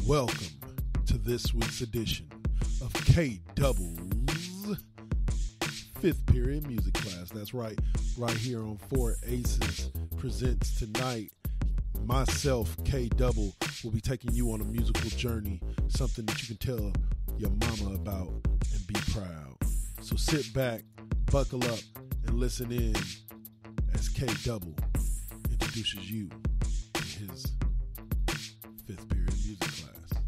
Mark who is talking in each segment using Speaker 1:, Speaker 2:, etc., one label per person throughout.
Speaker 1: Welcome to this week's edition of K Double's Fifth Period Music Class. That's right here on Four Aces presents tonight. Myself, K Double, will be taking you on a musical journey, something that you can tell your mama about and be proud. So sit back, buckle up, and listen in as K Double introduces you to his Fifth Period Music Class.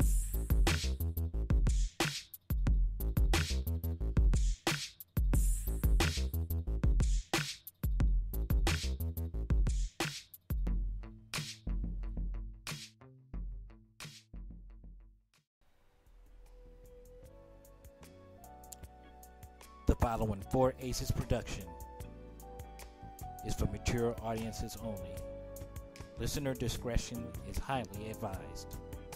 Speaker 2: The following Four Aces production is for mature audiences only. Listener discretion is highly advised.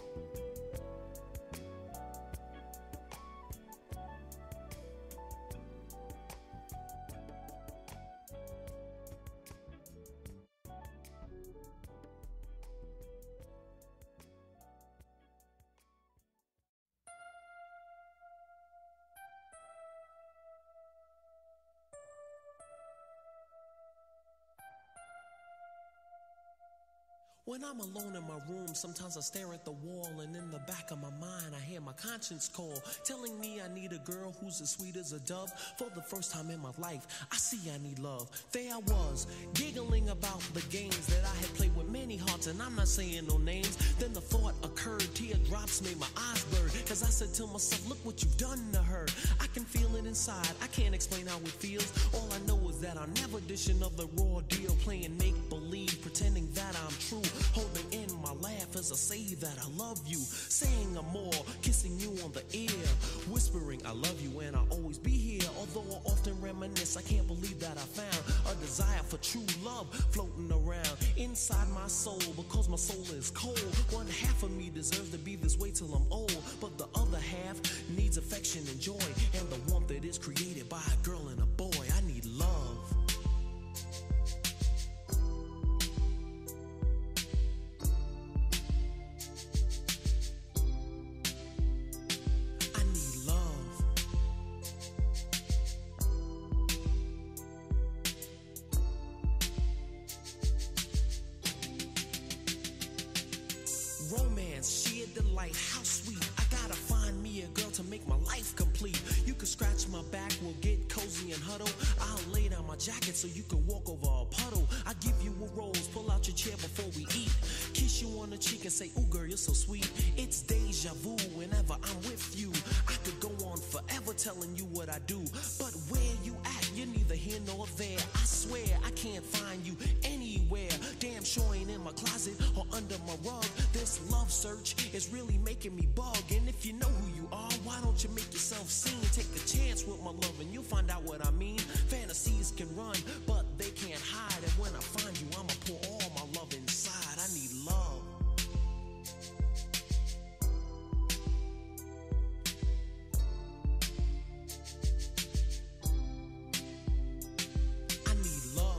Speaker 3: When I'm alone in my room, sometimes I stare at the wall, and in the back of my mind I hear my conscience call, telling me I need a girl who's as sweet as a dove. For the first time in my life, I see I need love. There I was, giggling about the games that I had played with many hearts, and I'm not saying no names. Then the thought occurred, teardrops made my eyes blur, cause I said to myself, look what you've done to her. I can feel it inside, I can't explain how it feels. All I know is that I'll never dish another raw deal, playing make-believe, pretending that I'm true. Holding in my laugh as I say that I love you, saying I'm more, kissing you on the ear, whispering I love you and I'll always be here. Although I often reminisce, I can't believe that I found a desire for true love floating around inside my soul, because my soul is cold. One half of me deserves to be this way till I'm old, but the other half needs affection and joy, and the warmth that is created by a girl and a boy. I need love. Romance, sheer delight, how sweet. I gotta find me a girl to make my life complete. You can scratch my back, we'll get cozy and huddle. I'll lay down my jacket so you can walk over a puddle. I give you a rose, pull out your chair before we eat. Kiss you on the cheek and say, ooh girl, you're so sweet. It's deja vu whenever I'm with you. I could go on forever telling you what I do, but where you at, you're neither here nor there. I swear I can't find you anywhere. Damn sure ain't in my closet or under my rug. This love search is really making me bug. And if you know who you are, why don't you make yourself seen? Take a chance with my love and you'll find out what I mean. Fantasies can run, but they can't hide. And when I find you, I'ma pour all my love inside. I need love. I need love.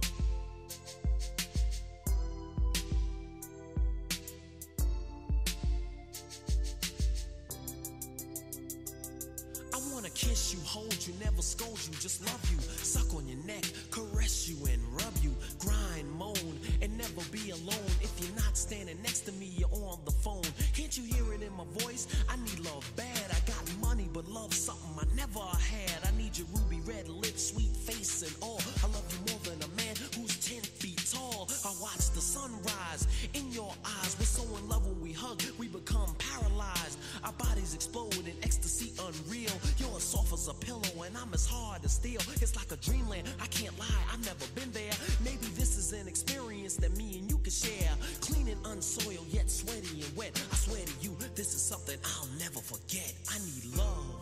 Speaker 3: I wanna kiss you, hold you, never scold you, just love you, suck on your neck, caress you and rub you, grind, moan, and never be alone. If you're not standing next to me, you're on the phone. Can't you hear it in my voice? I need love bad. I got money, but love something I never had. I need your ruby red lips, sweet face and all. I love you more than a man who's 10 feet tall. I watch the sunrise in your eyes. We're so in love when we hug, we become paralyzed. Our bodies explode in ecstasy unreal. You're as soft as a pillow and I'm as hard as steel. It's like a dreamland, I can't lie, I've never been there. Maybe this is an experience that me and you can share. Clean and unsoiled, yet sweaty and wet. I swear to you, this is something I'll never forget. I need love.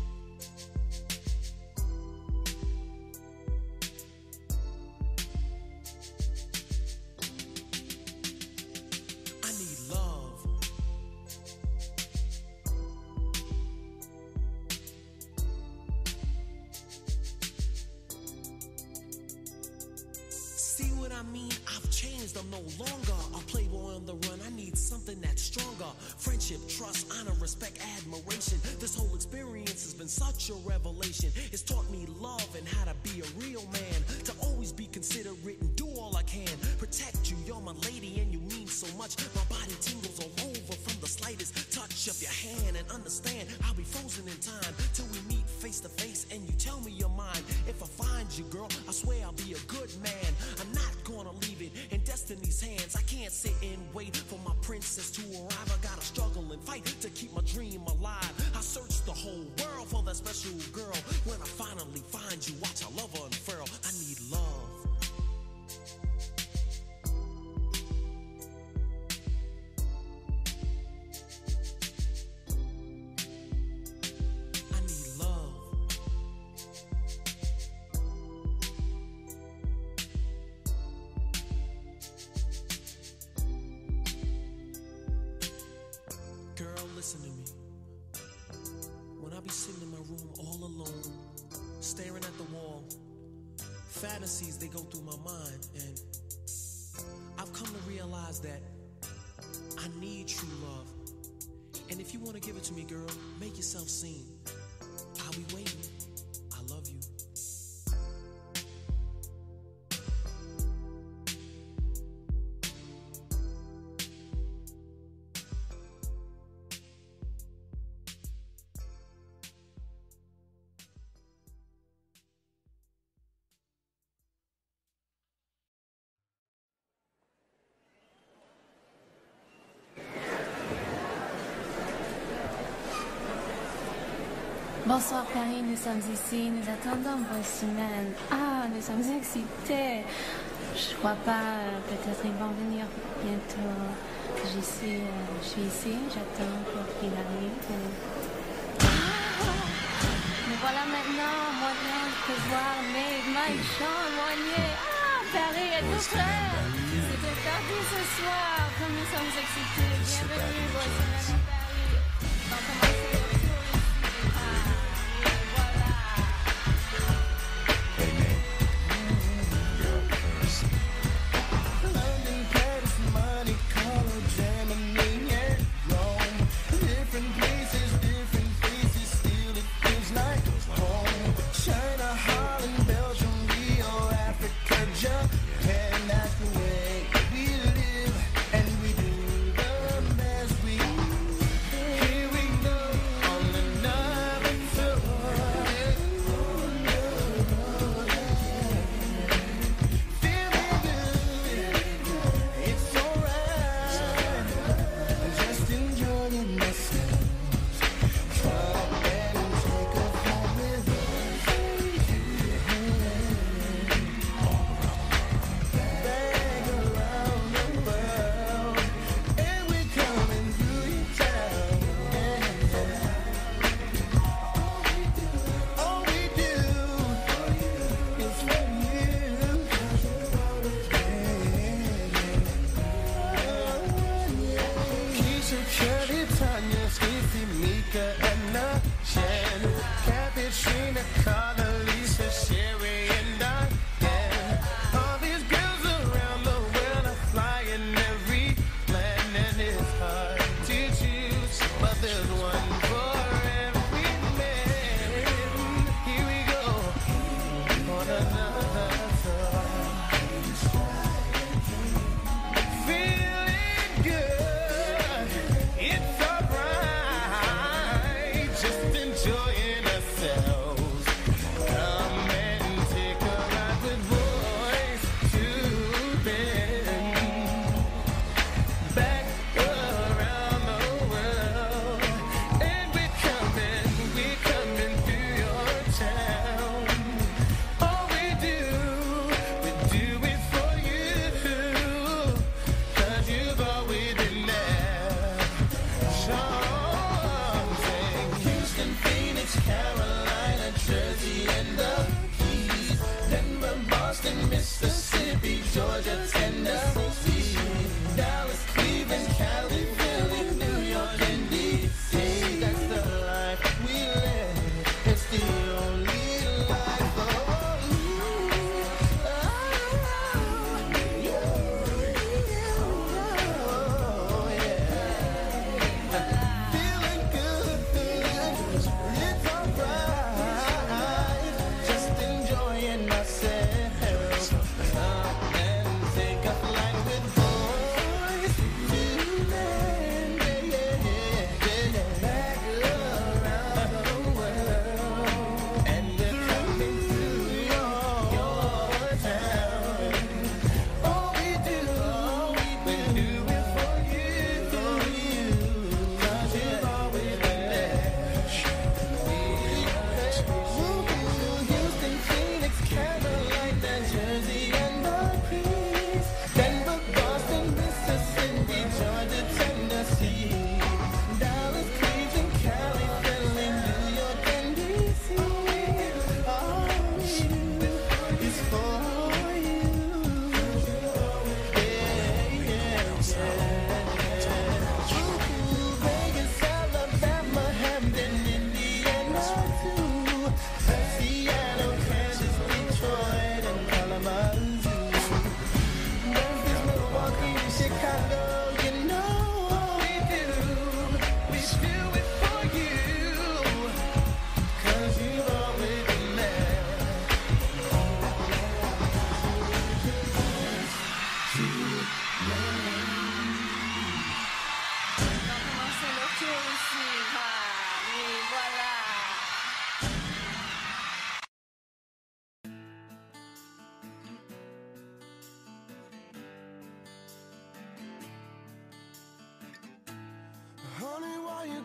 Speaker 3: I need love. See what I mean? I've changed, I'm no longer a playboy on the run. I need something that's stronger. stronger. Friendship, trust, honor, respect, admiration. This whole experience has been such a revelation. It's taught me love and how to be a real man. To always be considerate and do all I can. Protect you, you're my lady and you mean so much. My body tingles all over from the slightest touch of your hand. And understand, I'll be frozen in time till we meet face to face and you tell me you're mine. If I find you, girl, I swear I'll be a good man. I'm not gonna leave it in destiny's hands. I can't sit and wait for my princess to arrive. I gotta struggle and fight to keep my dream alive. I search the whole world for that special girl. When I finally find you, watch I love her unfurl. I need love. Listen to me. When I be sitting in my room all alone, staring at the wall, fantasies, they go through my mind, and I've come to realize that I need true love. And if you want to give it to me, girl, make yourself seen. I'll be waiting. I love you.
Speaker 4: Bonsoir Paris, nous sommes ici, nous attendons vos semaines. Ah, nous sommes excités. Je crois pas, peut-être ils vont venir bientôt. Je suis ici, j'attends pour qu'il arrive. Mais voilà maintenant, moyen de voir mes maillots moignés. Ah, Paris est tout près. C'est interdit ce soir, comme nous sommes excités. Bienvenue, vos semaines à Paris. On va commencer le tour ici.
Speaker 5: Feeling good.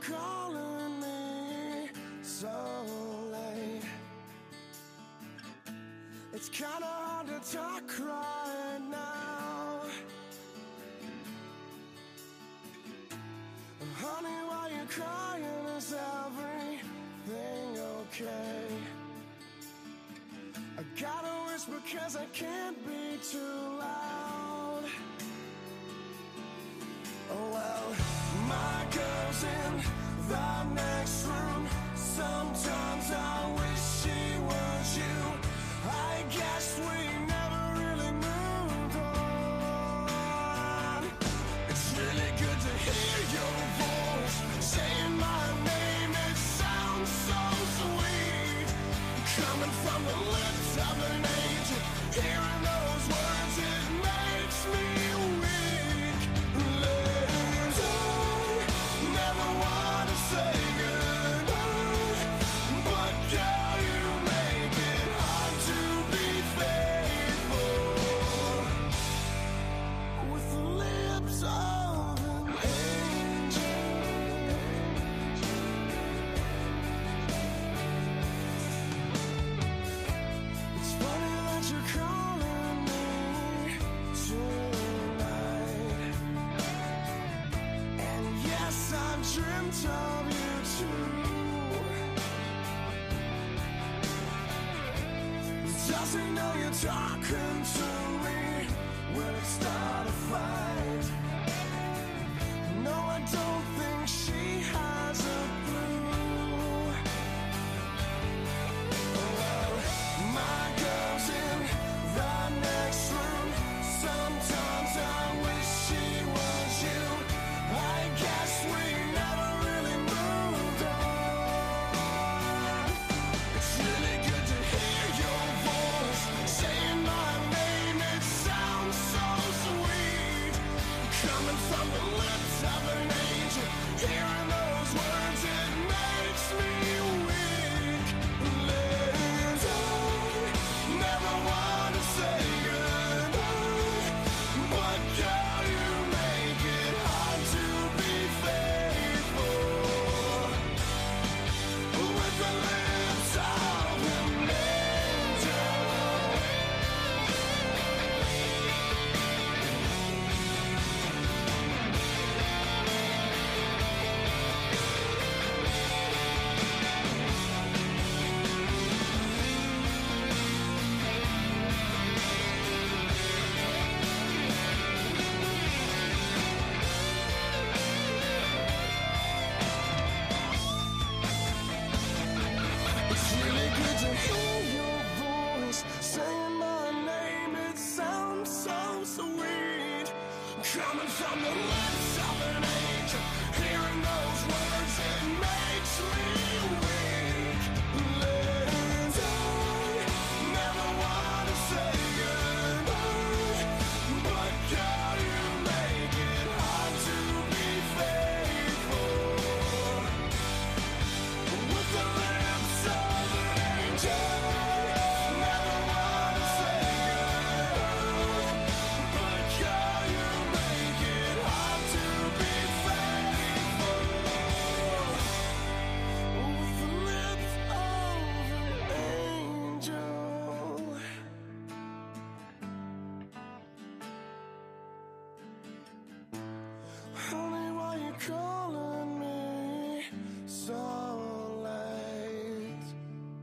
Speaker 5: calling me so late? It's kinda hard to talk right now. Honey, why you crying? Is everything okay? I gotta whisper 'cause I can't be too loud. Oh well, my girl's in the next room. Sometimes I wish she was you. I guess we never really moved on. It's really good to hear your voice saying my name. It sounds so sweet, coming from the lips of an angel. Hearing those words, it makes me weak. Liz, I never want to say goodbye, but girl, you make it hard to be faithful with the lips of an angel. It's funny that you're calling me tonight. And yes, I've dreamt of you too. Does he know you're talking to me? Will it start a fight? No, I don't think she has a clue. Well, my girl's in the next room. Sometimes I wish she was you. I guess we never really moved on. It's really good to hear your voice saying my name. It sounds so sweet, coming from the lips of an angel. Hearing those words, it makes me weak. Liz, I never want to say goodbye, but girl, you make it hard to be faithful with the lips of an angel. It's really good to hear your voice saying my name. It sounds so sweet, coming from the lips of an angel. Hearing those words, it makes me weak. Liz, I never want to say goodbye, but girl, you make it hard to be faithful with the lips of an angel. Never want to say goodbye, but girl, you make it hard to be faithful with the lips of an angel. Honey, why you calling me so late?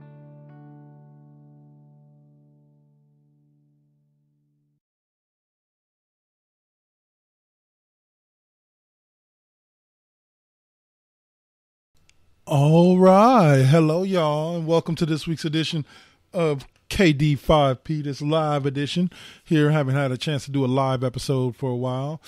Speaker 1: All right. Hello, y'all, and welcome to this week's edition of KD5P, this live edition. Here, haven't had a chance to do a live episode for a while.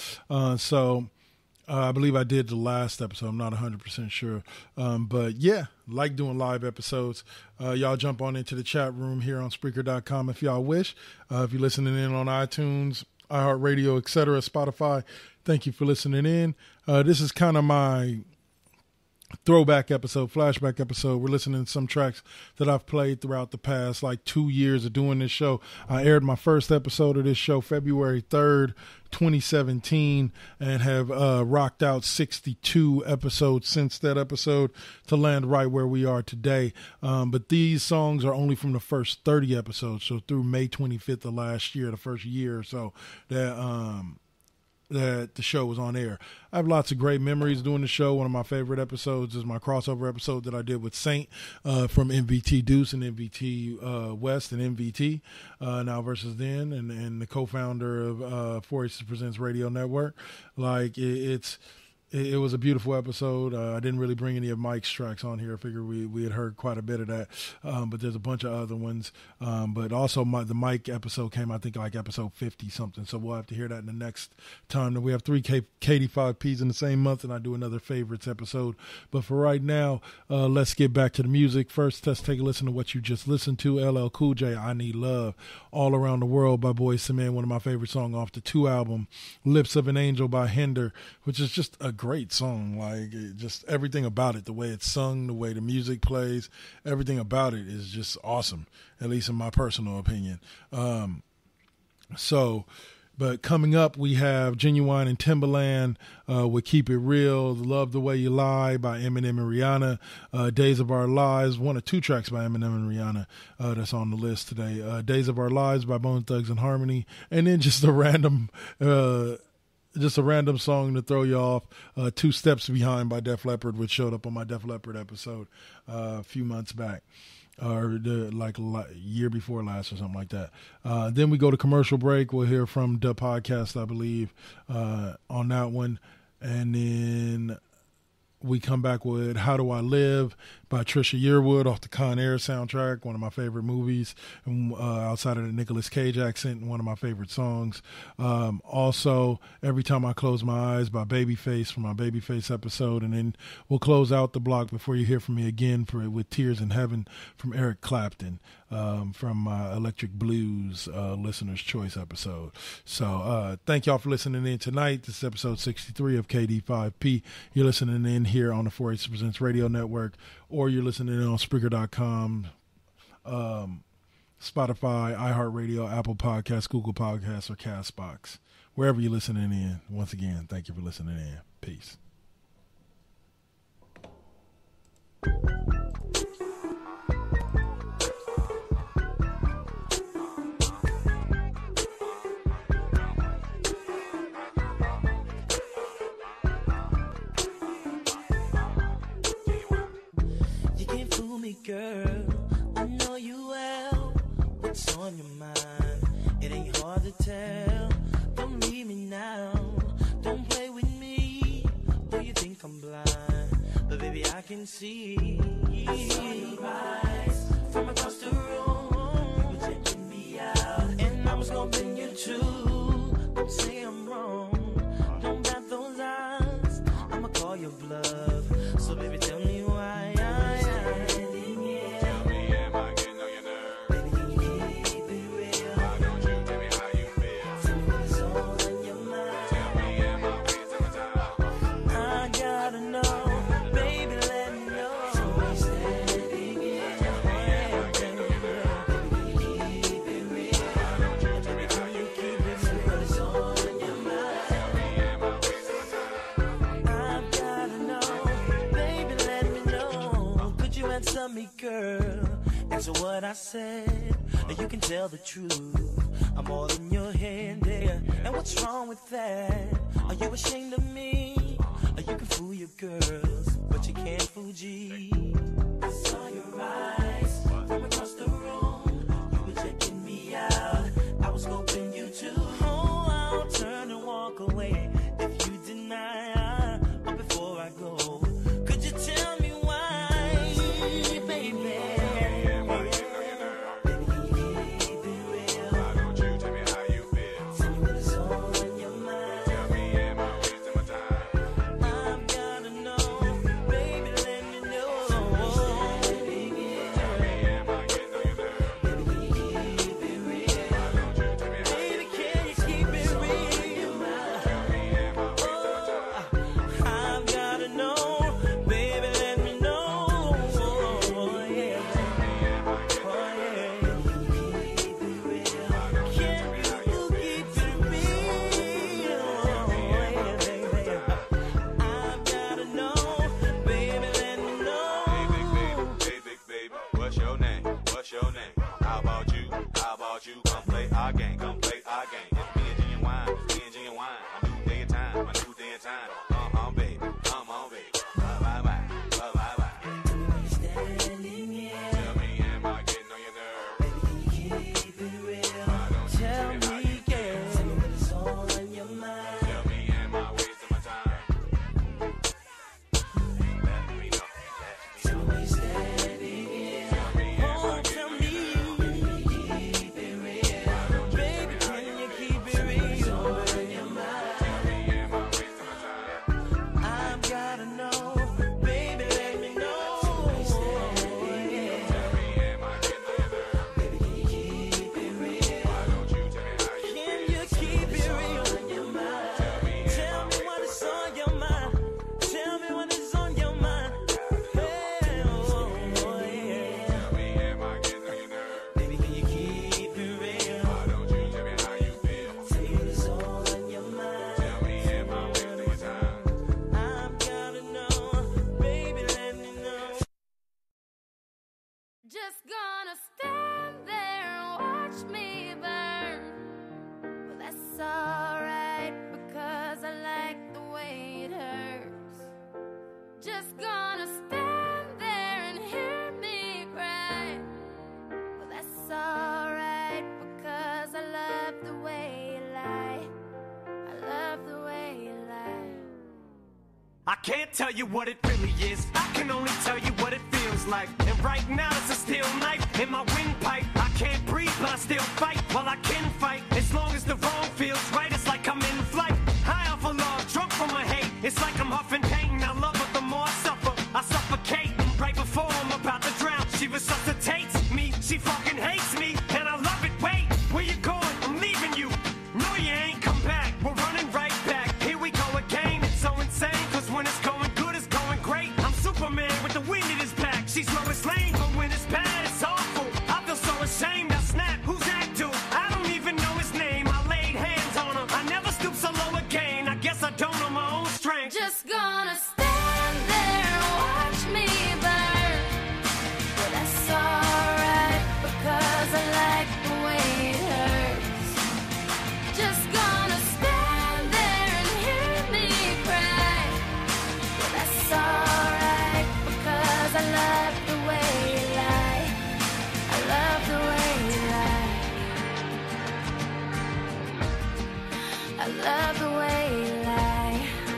Speaker 1: I believe I did the last episode. I'm not 100% sure. But yeah, like doing live episodes. Y'all jump on into the chat room here on Spreaker.com if y'all wish. If you're listening in on iTunes, iHeartRadio, etc., Spotify, thank you for listening in. This is kind of my throwback episode, flashback episode. We're listening to some tracks that I've played throughout the past like 2 years of doing this show. I aired my first episode of this show February 3rd, 2017, and have rocked out 62 episodes since that episode to land right where we are today. But these songs are only from the first 30 episodes, so through May 25th of last year, the first year or so that the show was on air. I have lots of great memories doing the show. One of my favorite episodes is my crossover episode that I did with Saint from MVT Deuce and MVT West and MVT Now Versus Then, and the co-founder of 4 Aces Presents Radio Network. Like it was a beautiful episode. I didn't really bring any of Mike's tracks on here. I figured we had heard quite a bit of that, but there's a bunch of other ones. But also the Mike episode came, I think, like episode 50 something. So we'll have to hear that in the next time. We have 3 KD5Ps in the same month, and I do another favorites episode. But for right now, let's get back to the music. First, let's take a listen to what you just listened to. LL Cool J, I Need Love. All Around the World by Boyz II Men, one of my favorite songs off the 2 album. Lips of an Angel by Hinder, which is just a great song. Like, just everything about it, the way it's sung, the way the music plays, everything about it is just awesome, at least in my personal opinion. But coming up, we have Genuine and Timbaland with Keep It Real, Love the Way You Lie by Eminem and Rihanna, Days of Our Lives, 1 or 2 tracks by Eminem and Rihanna that's on the list today, Days of Our Lives by Bone Thugs and Harmony, and then just a random song to throw you off, 2 Steps Behind by Def Leppard, which showed up on my Def Leppard episode a few months back, or like a year before last or something like that. Then we go to commercial break. We'll hear from the podcast, I believe, on that one. And then we come back with How Do I Live by Trisha Yearwood off the Con Air soundtrack, one of my favorite movies, and outside of the Nicolas Cage accent, one of my favorite songs. Also, Every Time I Close My Eyes by Babyface from my Babyface episode, and then we'll close out the block before you hear from me again with Tears in Heaven from Eric Clapton from my Electric Blues Listener's Choice episode. So thank y'all for listening in tonight. This is episode 63 of KD5P. You're listening in here on the 4 Aces Presents Radio Network, or you're listening in on Spreaker.com, Spotify, iHeartRadio, Apple Podcasts, Google Podcasts, or CastBox. Wherever you're listening in, once again, thank you for listening in. Peace.
Speaker 5: Girl, I know you well. What's on your mind? It ain't hard to tell. Don't leave me now. Don't play with me. Though you think I'm blind, but baby I can see. I saw your eyes from across the room. You were checking me out, and I was hoping you too. Don't say I'm wrong. Don't bat those eyes. I'ma call your bluff. So baby, tell me why. Me, girl, answer what I said. You can tell the truth. I'm all in your head, yeah. And what's wrong with that? Are you ashamed of me? You can fool your girls, but you can't fool G. I saw your eyes from across the room. You were checking me out. I was hoping you too. Oh, I'll turn and walk away if you deny. But before I go, could you tell me why?
Speaker 4: Just gonna stand there and hear me cry. Well, that's alright, because I love the way you lie. I love the way you lie.
Speaker 5: I can't tell you what it really is. I can only tell you what it feels like. And right now it's a steel knife in my windpipe. I can't breathe, but I still fight. Well, I can fight as long as the wrong feels right. It's like I'm in flight, high off of love, drunk from my hate. It's like I'm huffing pain. I love her, the more I suffer, I suffocate. Right before I'm about to drown, she resuscitates me. She fucking hates me, and I love it. Wait, where you going? I'm leaving you. No, you ain't come back. We're running right back. Here we go again. It's so insane, cause when it's going good, it's going great. I'm Superman with the wind in his back. She's Lois Lane, but when it's bad, it's awful. I feel so ashamed. I snap. Who's that dude? I don't even know his name. I laid hands on her. I never stoop so low again. I guess I don't know my own strength.
Speaker 4: Just gonna stand there and watch me burn. But that's alright, because I like the way it hurts. Just gonna stand there and hear me cry. But that's alright, because I love the way you lie. I love the way you lie. I love the way you lie.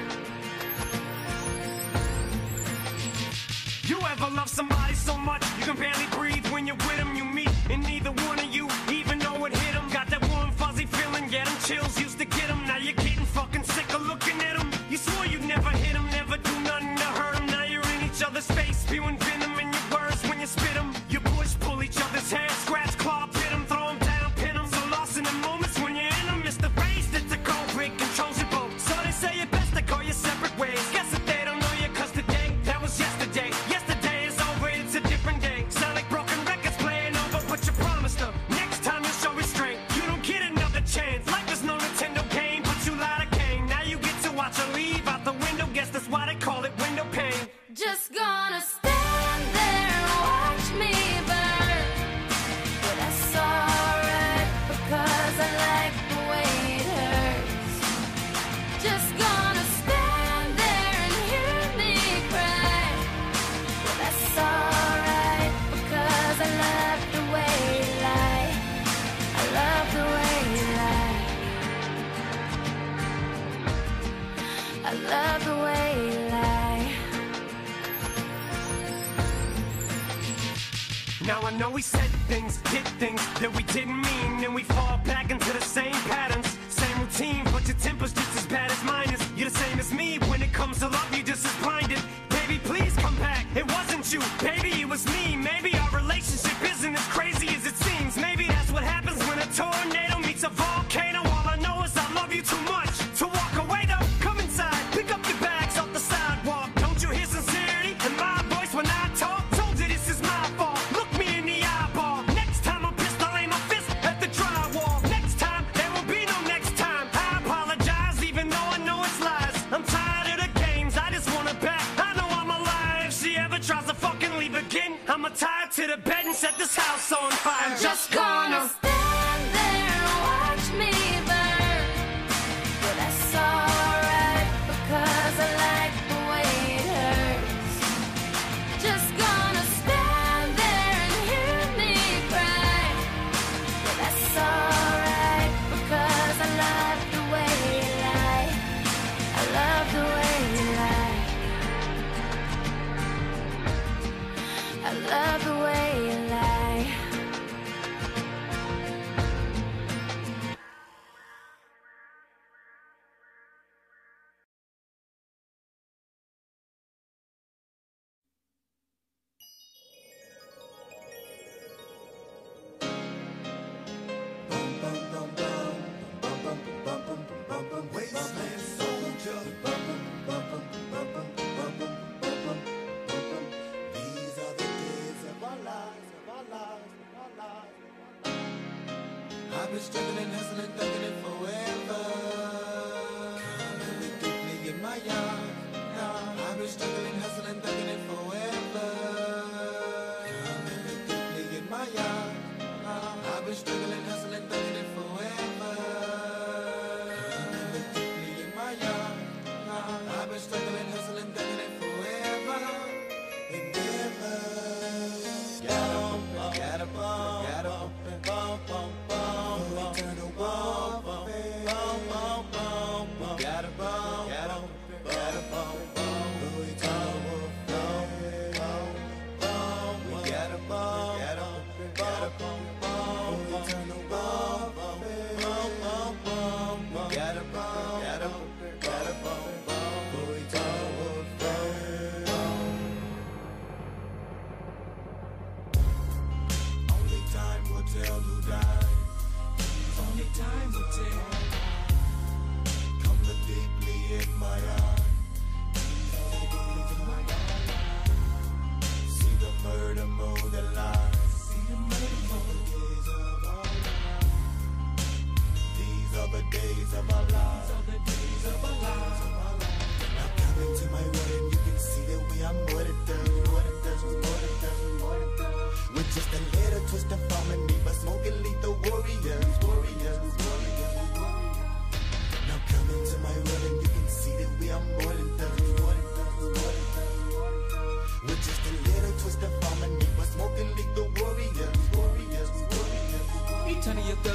Speaker 5: You ever love somebody so much you can barely breathe when you're with them? You meet, and neither one of you even know it hit them. Got that warm fuzzy feeling, get them chills, used to get them. Now you're getting fucking sick of looking at them. You swore you'd never hit them, never do nothing to hurt them. Now you're in each other's face, spewing venom in your words when you spit them. You push, pull each other's hair, scratch, claw, pit them, throw them down, pin them. So lost in the moments when you're in them, it's the phrase that's a cold break, controls your boat. So they say it best to go your separate ways. Guess that they don't know you, cause today, that was yesterday. Yesterday is over, it's a different day. Sound like broken records playing over, but you promised her next time you'll show restraint. You don't get another chance. Life is no Nintendo game, but you lied again. Now you get to watch her leave out the window. Guess that's why they call it window pane.
Speaker 4: Just gonna stand there and watch me burn. But that's alright, because I like the way it hurts. Just gonna stand there and hear me cry. But that's alright, because I love the way you lie. I love the way you lie. I love the way you lie.
Speaker 5: Now I know we said things, did things that we didn't mean, and we fall back into the same patterns, same routine, but your temper's just as bad as mine is. You're the same as me, when it comes to love, you're just as blinded. Baby, please come back, it wasn't you, baby, it was me. Maybe our relationship isn't as crazy as it seems. Maybe that's what happens when a tornado meets a volcano. All I know is I love you too much to walk away though. Come inside, pick up your bags off the sidewalk. Don't you hear sincerity in my voice when I talk? Told you this is my fault. Look me in the eyeball. Next time I'm pissed, I'll aim my fist at the drywall. Next time, there will be no next time. I apologize, even though I know it's lies. I'm tired of the games, I just want her back. I know I'm alive. If she ever tries to fucking leave again, I'ma tie her to the bed and set this house on fire. I'm just gonna
Speaker 4: stand there and watch me burn. But that's alright, because I like the way it hurts. Just gonna stand there and hear me cry. But that's alright, because I love the way you lie. I love the way you lie. I love the way you lie.
Speaker 6: Wasteland soldier. These are the days of our lives, of our lives, of our lives. I've been struggling, hustling, thugging it forever. Coming deeply in my yard. I've been struggling, hustling, thugging it forever. Coming deeply in my yard. I've been struggling, hustling, thugging it forever. Coming deeply in my yard. I've been struggling, hustling, thugging it forever.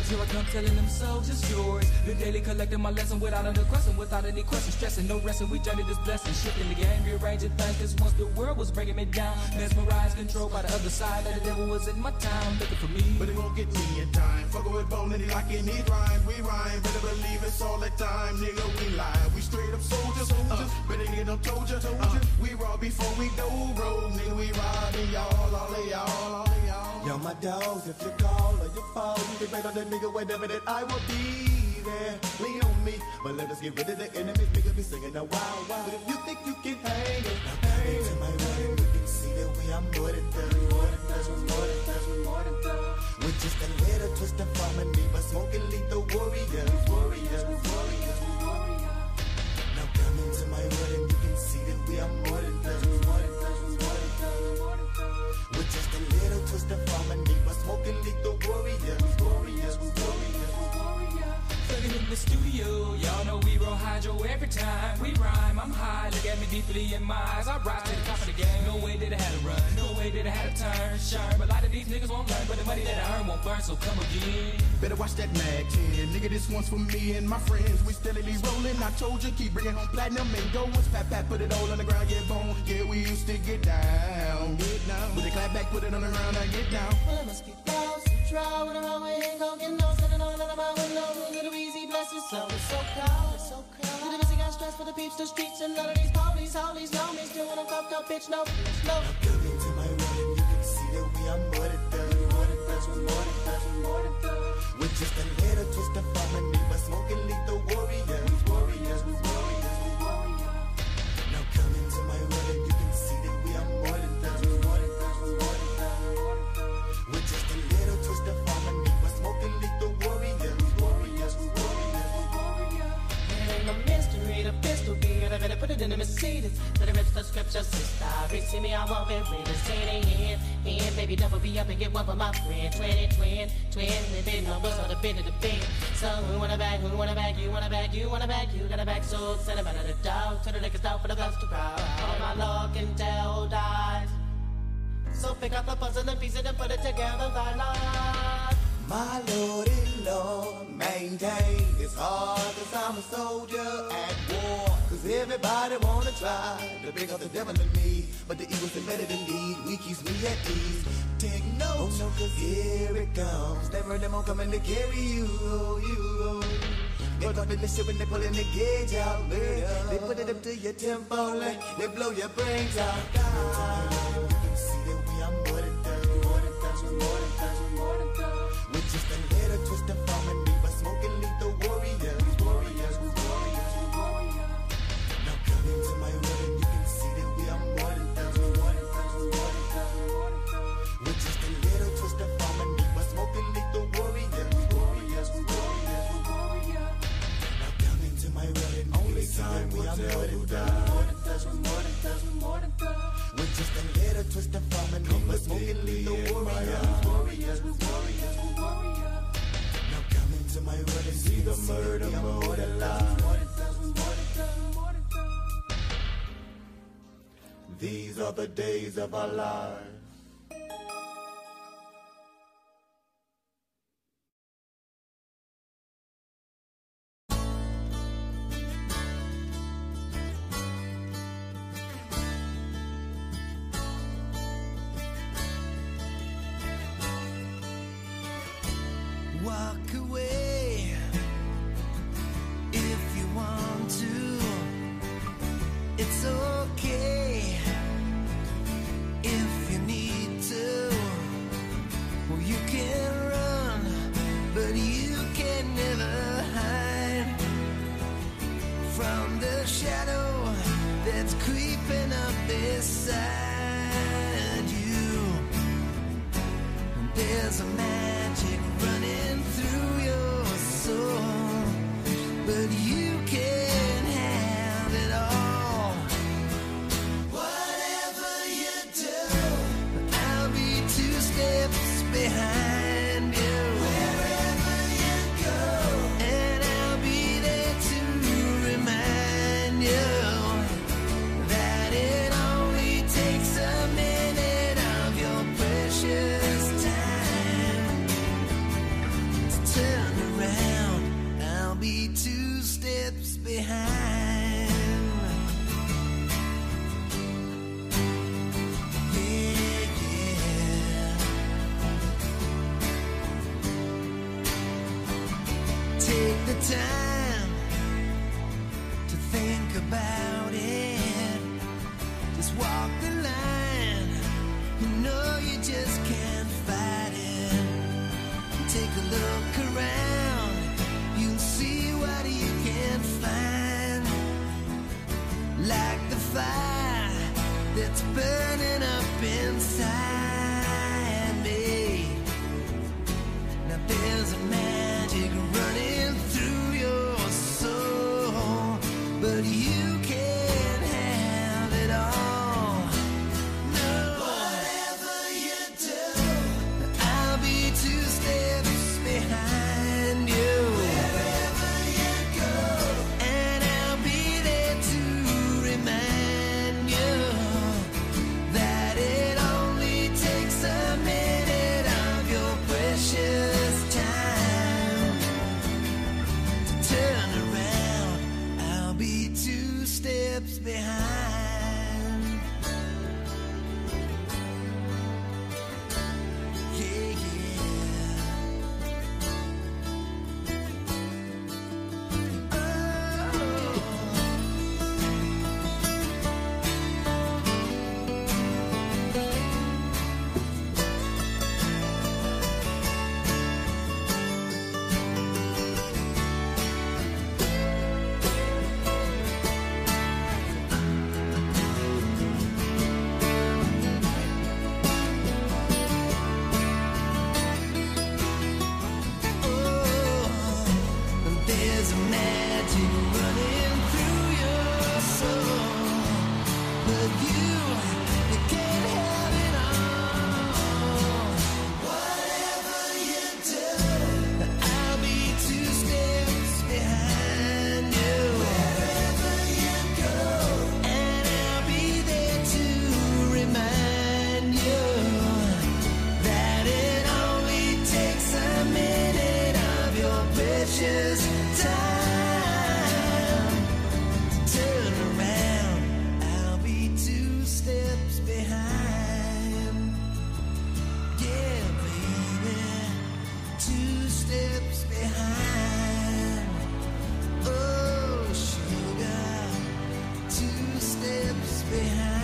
Speaker 7: Here I come telling them soldiers yours. The daily collecting my lesson without any question, without any question. Stressing, no resting, we journey this blessing. Shifting the game, rearranging things. Cause once the world was breaking me down, mesmerized, controlled by the other side. That the devil was in my time, looking for me.
Speaker 6: But it won't get me in time. Fuckin' with Bone and he like it, he rhyme. We rhyme, better believe it's all the time. Nigga, we lie. We straight up soldiers. Better nigga, don't told ya. We raw before we go roll. Nigga, we robbing y'all, all of y'all. Yo, my dogs, if you call or you fall, you can bet on that nigga whenever that I will be there. Lean on me, but let us get rid of the enemies. Nigga be singing a wild. But if you think you can hang it, hang to my way. We can see that we are more than that. With just a little twist of harmony, but smoking lethal warriors. Now come into my world and you can see that we are more than that. With just a little twist of harmony, but smoking lethal warriors.
Speaker 7: Plugging in the studio, y'all know we roll hydro every time we rhyme. I'm high, look at me deeply in my eyes. I rise to the top of the game. No way that I had to run, no way that I had to turn. Sure, but a lot of these niggas won't learn, but the money that I earn won't burn, so come again.
Speaker 6: Better watch that Mag 10. Nigga, this one's for me and my friends. We steadily rolling. I told you, keep bringing home platinum and gold. Once pat, put it all on the ground, yeah, bone. Yeah, we used to get down. Put it clap back, put it on the ground, I get down.
Speaker 8: Well, it must be close to try. When I'm on my head, gon' get no. Sitting on my window, little easy blessings. So it's so cold, it's so cold. Little busy got stress for the peeps, the streets, and none of these police, all these homies doing them fucked up, bitch, no.
Speaker 6: Now come into my world and you can see that we are more than that. With just a little twist of harmony, but smoking lethal warriors. Now come into my world and you can see that we are more than that. With just a little twist of harmony, but smoking lethal warriors.
Speaker 8: It ain't no mystery, the pistol beat, I better put it in the Mercedes. To the rest of the scripture, sister, reach see me, I won't be reading. Say it in, baby, double be up and get one for my friend. Twin, they been no bus on the bed of the bed. So who wanna bag, you wanna bag, you got a bag, so send him out of the dog, to the liquor store for the bus to ride. All my lock and tell dies. So pick up the puzzle and piece it and put it together by life.
Speaker 6: My Lord, maintain. It's hard cause I'm a soldier at war. Cause everybody wanna try to bring up the devil in me. But the evil's embedded in these, we keeps me at ease. Take notes, cause here it comes. Never them all coming to carry you. They got the shit when they pulling the gauge out, man. They put it up to your tempo, like they blow your brains out. You can see that we are more than that. With just a little twist of harmony, but smoking lethal warriors. Now come into my world and you can see that we are more than that. With just a little twist of harmony, but smoking lethal warriors. Now come into my world and you can see that we are more than that. With just a little twist of harmony, but smoking lethal warriors. Now come into my world and see the murder mode alive. These are the days of our lives.
Speaker 5: Walk away if you want to. It's okay if you need to. Well, you can run, but you can never hide from the shadow that's creeping up beside you. There's a magic running through your soul, but you can have it all. Whatever you do, I'll be 2 steps behind you. Wherever you go, and I'll be there to remind you that it only takes a minute of your precious time. walk the line. You know you just can't fight it. Take a look around, you'll see what you can find. Like the fire that's burning up inside me. Now there's a magic running through your soul, but you can't have it all. No. Whatever you do, I'll be 2 steps behind you. Wherever you go, and I'll be there to remind you that it only takes a minute of your precious time to turn around. I'll be 2 steps behind. Yeah, there's a magic running through your soul, but you can't have it all. Whatever you do, I'll be 2 steps behind you. Wherever you go, and I'll be there to remind you that it only takes a minute of your precious time to turn around. I'll be 2 steps behind. Yeah, baby, 2 steps behind. Oh, sugar, 2 steps behind.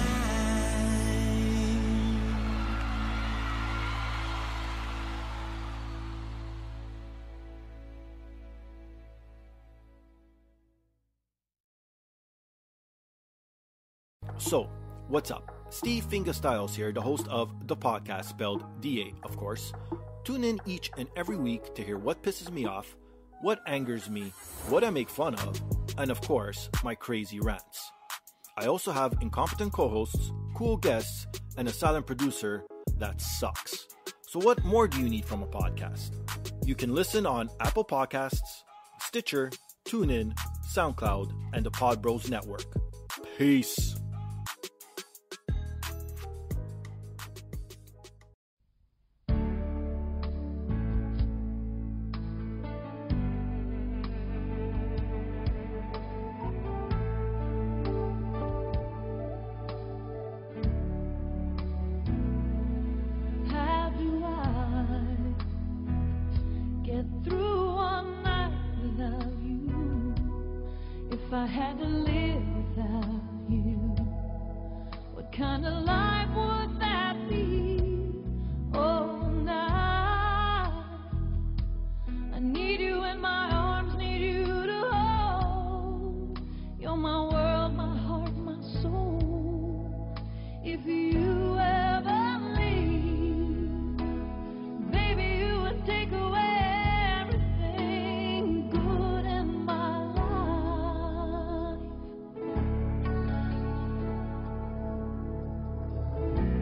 Speaker 9: So, what's up? Steve Fingerstyles here, the host of the podcast spelled DA, of course. Tune in each and every week to hear what pisses me off, what angers me, what I make fun of, and of course, my crazy rants. I also have incompetent co-hosts, cool guests, and a silent producer that sucks. So what more do you need from a podcast? You can listen on Apple Podcasts, Stitcher, TuneIn, SoundCloud, and the Pod Bros Network. Peace.
Speaker 4: How do I get through one night without you? If I had to live without you, what kind of life would that be? Oh, now I need you in my arms, need you to hold. You're my world, my heart, my soul. If you ever leave, baby, you would take away everything good in my life.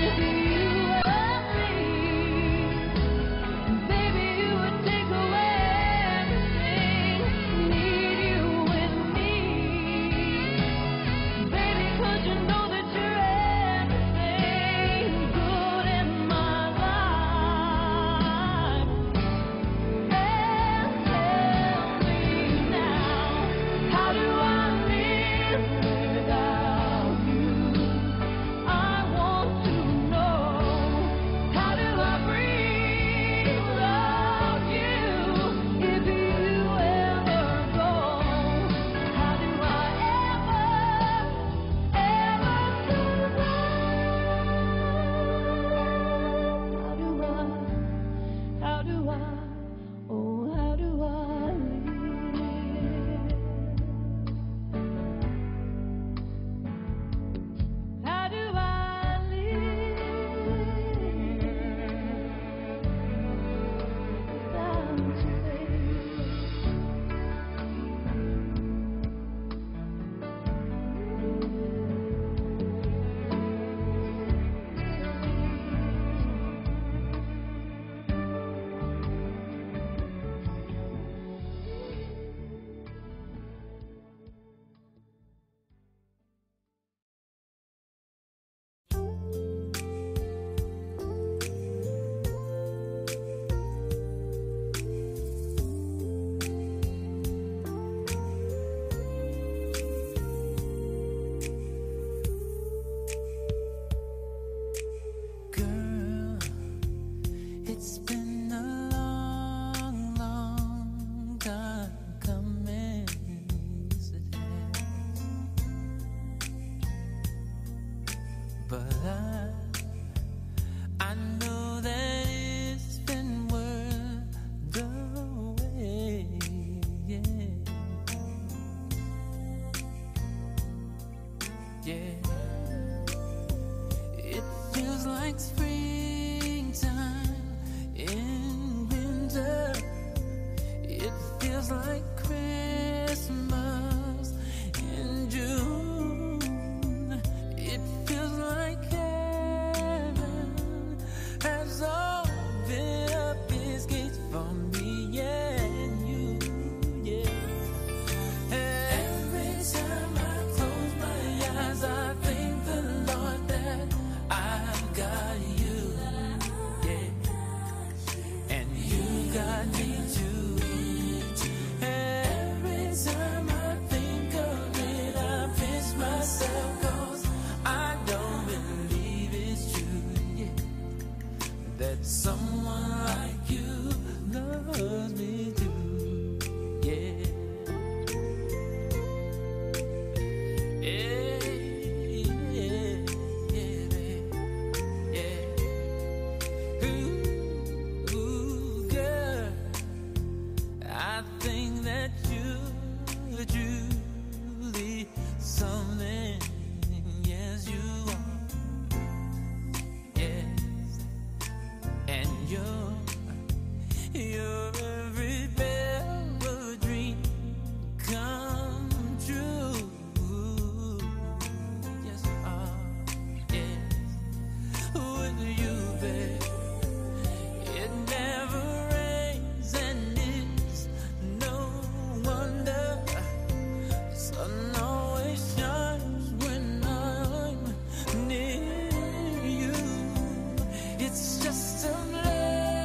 Speaker 5: It's just a blessing.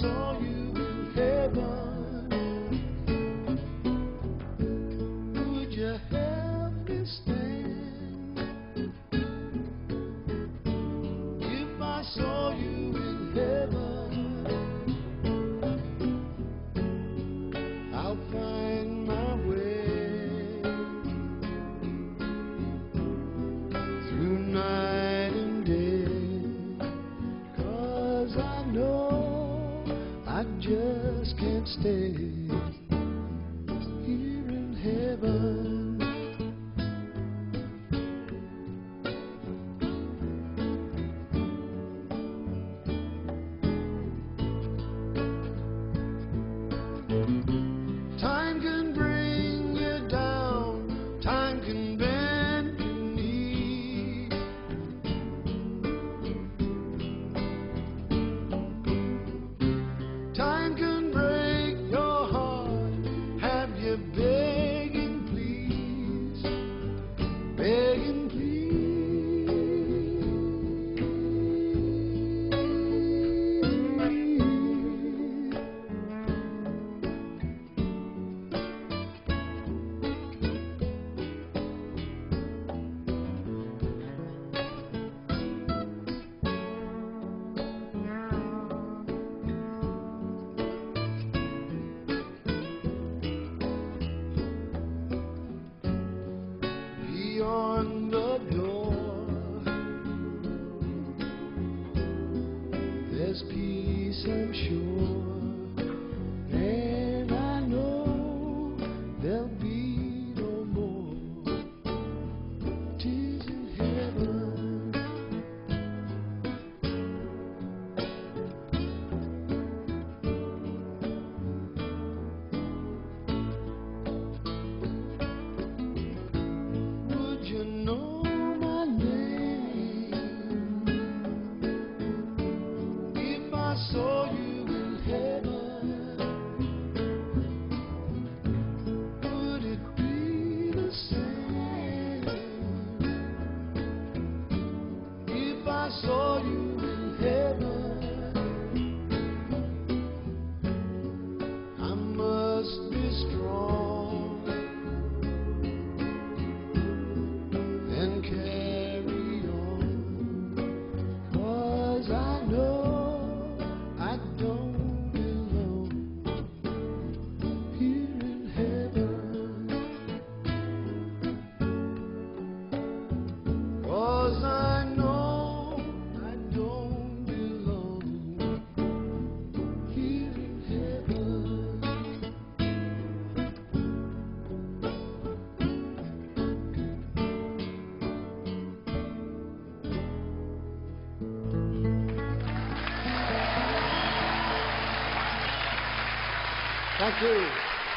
Speaker 5: saw you in heaven, would you help me stand? If I saw you in heaven, I'll find my way through night and day, 'cause I know I just can't stay here in heaven. Time can bring you down, time can bend your knee. Time can break your heart, have you begging please, begging please. Beyond the door, there's peace, I'm sure, and I know there'll be no more tears in heaven. Would you know my name if I saw you in heaven? Would it be the same if I saw you in heaven? I must be strong and carry on, 'cause I know I don't belong here in heaven, 'cause I know I don't belong here in heaven. Thank you.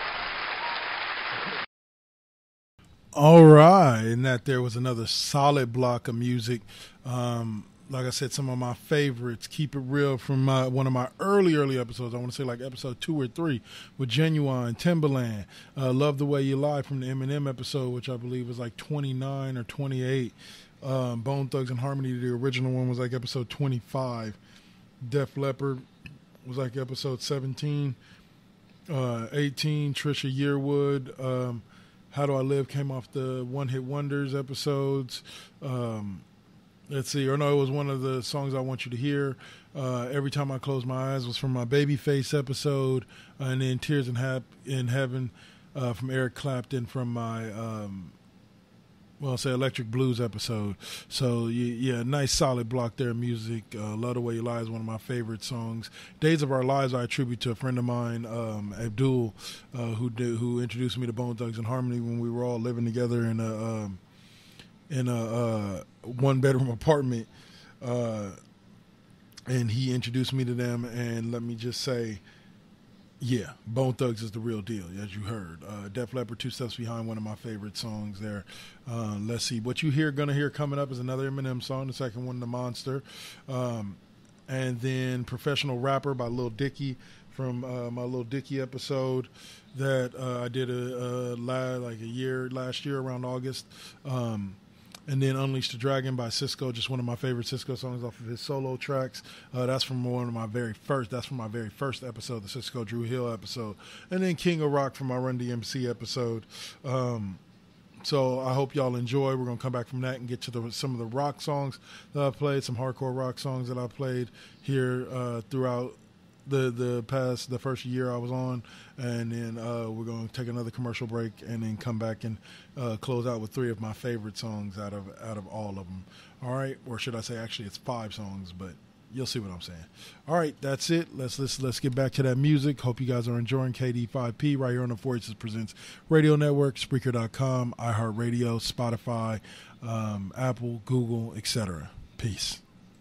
Speaker 1: All right, and that there was another solid block of music. Like I said, some of my favorites. Keep It Real from one of my early episodes. I want to say like episode 2 or 3 with Genuine, Timbaland. Love the Way You Lie from the Eminem episode, which I believe was like 29 or 28. Bone Thugs and Harmony, the original one, was like episode 25. Def Leppard was like episode 17. 18, Trisha Yearwood. How Do I Live came off the One Hit Wonders episodes. Let's see, or no, it was one of the songs I Want You to Hear. Every Time I Close My Eyes was from my Babyface episode. And then Tears in Heaven from Eric Clapton from my, Electric Blues episode. So, yeah, nice solid block there of music. Love the Way You Lie is one of my favorite songs. Days of Our Lives I attribute to a friend of mine, Abdul, who introduced me to Bone Thugs and Harmony when we were all living together in a one-bedroom apartment. And he introduced me to them, and let me just say, yeah, Bone Thugs is the real deal, as you heard. Def Leppard, Two Steps Behind, one of my favorite songs there. Let's see. What you gonna hear coming up is another Eminem song, the second one, The Monster. And then Professional Rapper by Lil Dicky from my Lil Dicky episode that I did last year around August. And then Unleash the Dragon by Cisco, just one of my favorite Cisco songs off of his solo tracks. That's from my very first episode, the Cisco Drew Hill episode. And then King of Rock from my Run DMC episode. So I hope y'all enjoy. We're going to come back from that and get to some of the rock songs that I played, some hardcore rock songs that I played here throughout the first year I was on. And then we're going to take another commercial break and then come back and close out with 3 of my favorite songs out of all of them. All right, or should I say actually it's 5 songs, but you'll see what I'm saying. All right, that's it. Let's get back to that music. Hope you guys are enjoying KD5P right here on the 4 Aces Presents Radio Network, Spreaker.com, iHeartRadio, Spotify, Apple, Google, etc. Peace.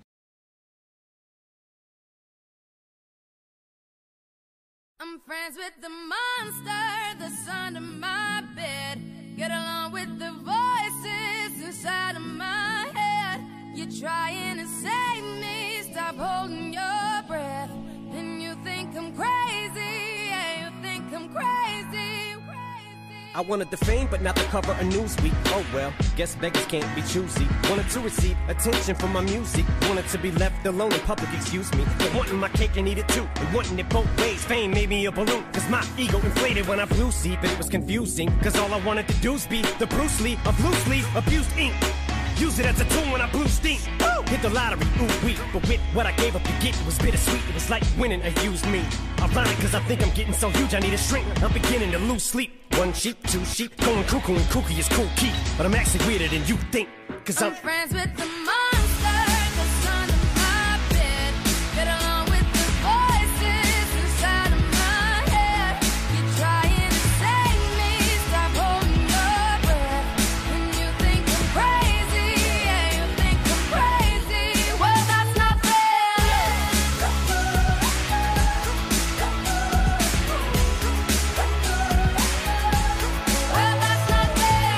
Speaker 4: I'm friends with the monster that's under my bed. Get along with the voices inside of my head. You're trying to save me, stop holding your breath. And you think I'm crazy, yeah, you think I'm crazy.
Speaker 10: I wanted the fame, but not the cover of Newsweek. Oh well, guess beggars can't be choosy. Wanted to receive attention from my music. Wanted to be left alone in public, excuse me. But wanting my cake and eat it too. And wanting it both ways. Fame made me a balloon. Cause my ego inflated when I blew see. But it was confusing. Cause all I wanted to do was be the Bruce Lee of loosely abused ink. Use it as a tool when I blew steam. Woo! Hit the lottery, ooh wee. But with what I gave up to get, it was bittersweet. It was like winning a used me. Ironic, cause I think I'm getting so huge I need a shrink. I'm beginning to lose sleep. 1 sheep, 2 sheep, going cuckoo and kooky is cool key. But I'm actually weirder than you think. Cause I'm
Speaker 4: friends with the monster that's under my bed. Get along with the voices inside of my head. You're trying to save me, stop holding your breath. And you think I'm crazy, yeah, you think I'm crazy. Well, that's not fair. Well, that's not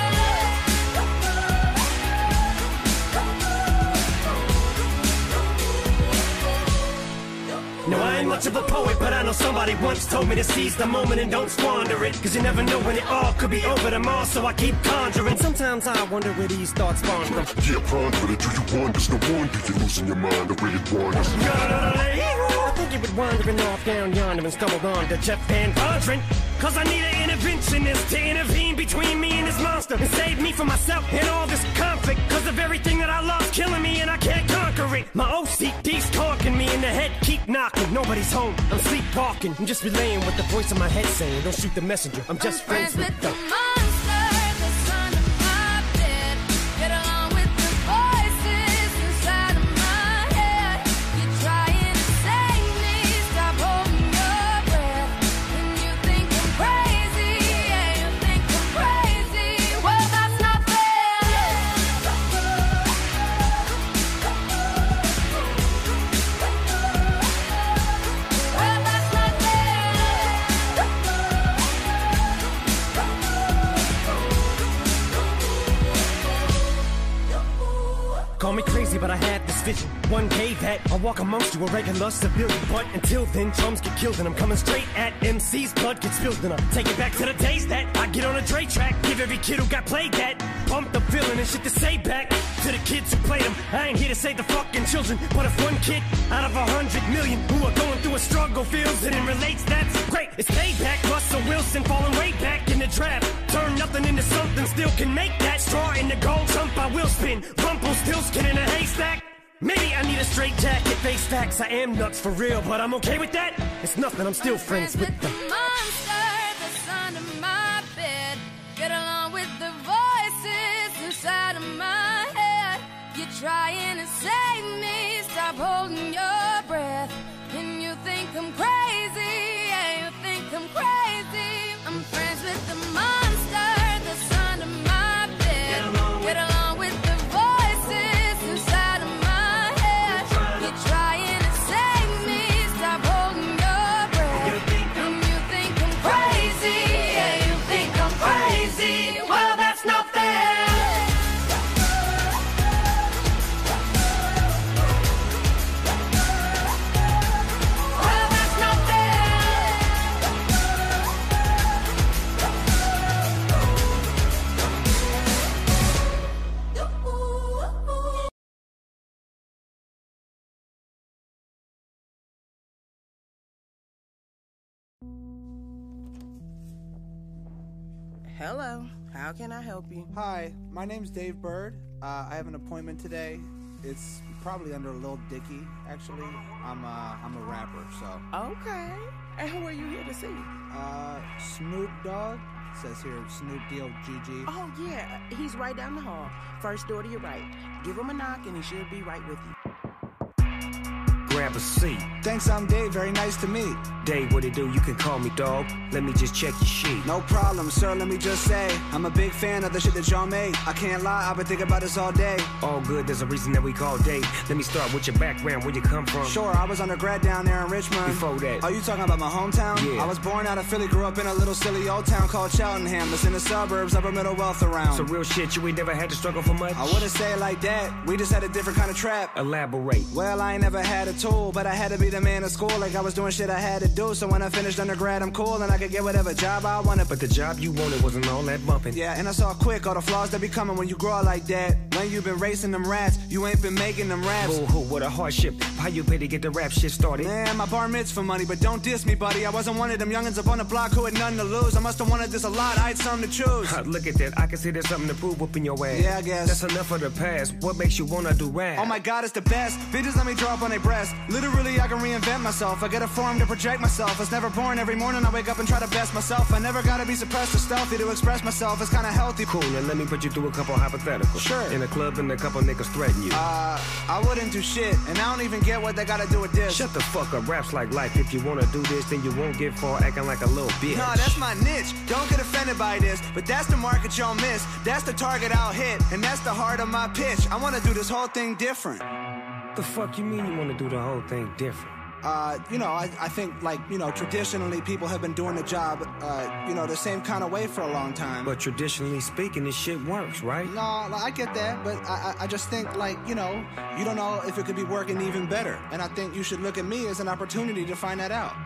Speaker 10: No, I ain't much of a poet, but I know somebody once told me to seize the moment and don't squander it. Cause you never know when it all could be over tomorrow, so I keep conjuring. Sometimes I wonder where these thoughts spawn from.
Speaker 11: Yeah, ponder it, do you wonder? No wonder you're losing your mind the way it wanders.
Speaker 10: I think you were wandering off down yonder and stumbled on to Jeff Van Vondren. Cause I need an interventionist to intervene between me and this monster and save me from myself and all this conflict. Cause of everything that I love's killing me and I can't conquer it. My OCD's talking me in the head, keep knocking. Nobody's home, I'm sleepwalking. I'm just relaying what the voice in my head saying. Don't shoot the messenger, I'm just friends with the
Speaker 4: monster that's under my bed. Get along with the voices inside of my head. You're trying to save me, stop holding your breath. And you think I'm crazy, yeah, you think I'm crazy. Well, that's not fair. Well, that's not
Speaker 10: Call me crazy, but I had this vision. One day that I'll walk amongst you, a regular civilian. But until then, drums get killed and I'm coming straight at MC's. Blood gets spilled and I'll take it back to the days that I get on a Dre track. Give every kid who got played that pump the feeling and shit to say back to the kids who played them. I ain't here to save the fucking children, but if one kid out of 100 million who are going through a struggle feels it and relates, that's great. It's payback. Russell Wilson falling way back in the draft. Turn nothing into something, still can make that straw in the gold jump. I will spin. Rumpelstiltskin in a haystack. Maybe I need a straight jacket, face facts. I am nuts for real, but I'm okay with that. It's nothing, I'm still friends with the
Speaker 4: monster that's under my bed. Get along with the voices inside of my head. You're trying to save me, stop holding your breath. And you think I'm crazy, yeah, you think I'm crazy. I'm friends with the monster that's under my bed. Get along with the voices inside of my head. You're trying to save me, stop holding your breath. And you think I'm crazy, yeah, you think I'm crazy. Well, that's not fair.
Speaker 12: Hello, how can I help you?
Speaker 13: Hi, my name's Dave Bird. I have an appointment today. It's probably under Lil Dicky, actually. I'm a rapper, so.
Speaker 12: Okay. And who are you here to see?
Speaker 13: Snoop Dogg. It says here Snoop D-O-G-G.
Speaker 12: Oh, yeah. He's right down the hall. First door to your right. Give him a knock and he should be right with you.
Speaker 10: Grab a seat.
Speaker 13: Thanks, I'm Dave. Very nice to meet.
Speaker 10: Dave, what it do? You can call me dog. Let me just check your sheet.
Speaker 13: No problem, sir. Let me just say, I'm a big fan of the shit that y'all made. I can't lie, I've been thinking about this all day.
Speaker 10: All good, there's a reason that we call Dave. Let me start with your background, where you come from.
Speaker 13: Sure, I was undergrad down there in Richmond.
Speaker 10: Before that.
Speaker 13: Are you talking about my hometown?
Speaker 10: Yeah.
Speaker 13: I was born out of Philly, grew up in a little silly old town called Cheltenham. It's in the suburbs, upper middle wealth around.
Speaker 10: So real shit, you ain't never had to struggle for much?
Speaker 13: I wouldn't say it like that. We just had a different kind of trap.
Speaker 10: Elaborate.
Speaker 13: Well, I ain't never had a tool, but I had to be the man of school. Like I was doing shit I had to do. So when I finished undergrad, I'm cool and I could get whatever job I wanted.
Speaker 10: But the job you wanted wasn't all that bumping.
Speaker 13: Yeah, and I saw quick all the flaws that be coming when you grow up like that. When you been racing them rats, you ain't been making them raps.
Speaker 10: Boo-hoo, what a hardship. How you pay to get the rap shit started?
Speaker 13: Man, my bar mitzvah money, but don't diss me, buddy. I wasn't one of them youngins up on the block who had nothing to lose. I must have wanted this a lot, I had something to choose.
Speaker 10: Look at that, I can see there's something to prove up in your ass.
Speaker 13: Yeah, I guess.
Speaker 10: That's enough of the past. What makes you wanna do rap?
Speaker 13: Oh my god, it's the best. Bitches let me draw up on their breasts. Literally, I can reinvent myself. I get a forum to project myself. I was never born. Every morning I wake up and try to best myself. I never gotta be suppressed or stealthy to express myself. It's kinda healthy.
Speaker 10: Cool, now let me put you through a couple hypotheticals.
Speaker 13: Sure.
Speaker 10: In a club and a couple niggas threaten you.
Speaker 13: I wouldn't do shit, and I don't even get what they gotta do with this.
Speaker 10: Shut the fuck up, rap's like life. If you wanna do this, then you won't get far acting like a little bitch.
Speaker 13: Nah, that's my niche. Don't get offended by this, but that's the market y'all miss. That's the target I'll hit, and that's the heart of my pitch. I wanna do this whole thing different.
Speaker 10: The fuck you mean you wanna do the whole thing different?
Speaker 13: I think, like, traditionally people have been doing the job, the same kind of way for a long time.
Speaker 10: But traditionally speaking, this shit works, right?
Speaker 13: No, I get that, but I just think, you don't know if it could be working even better. And I think you should look at me as an opportunity to find that out.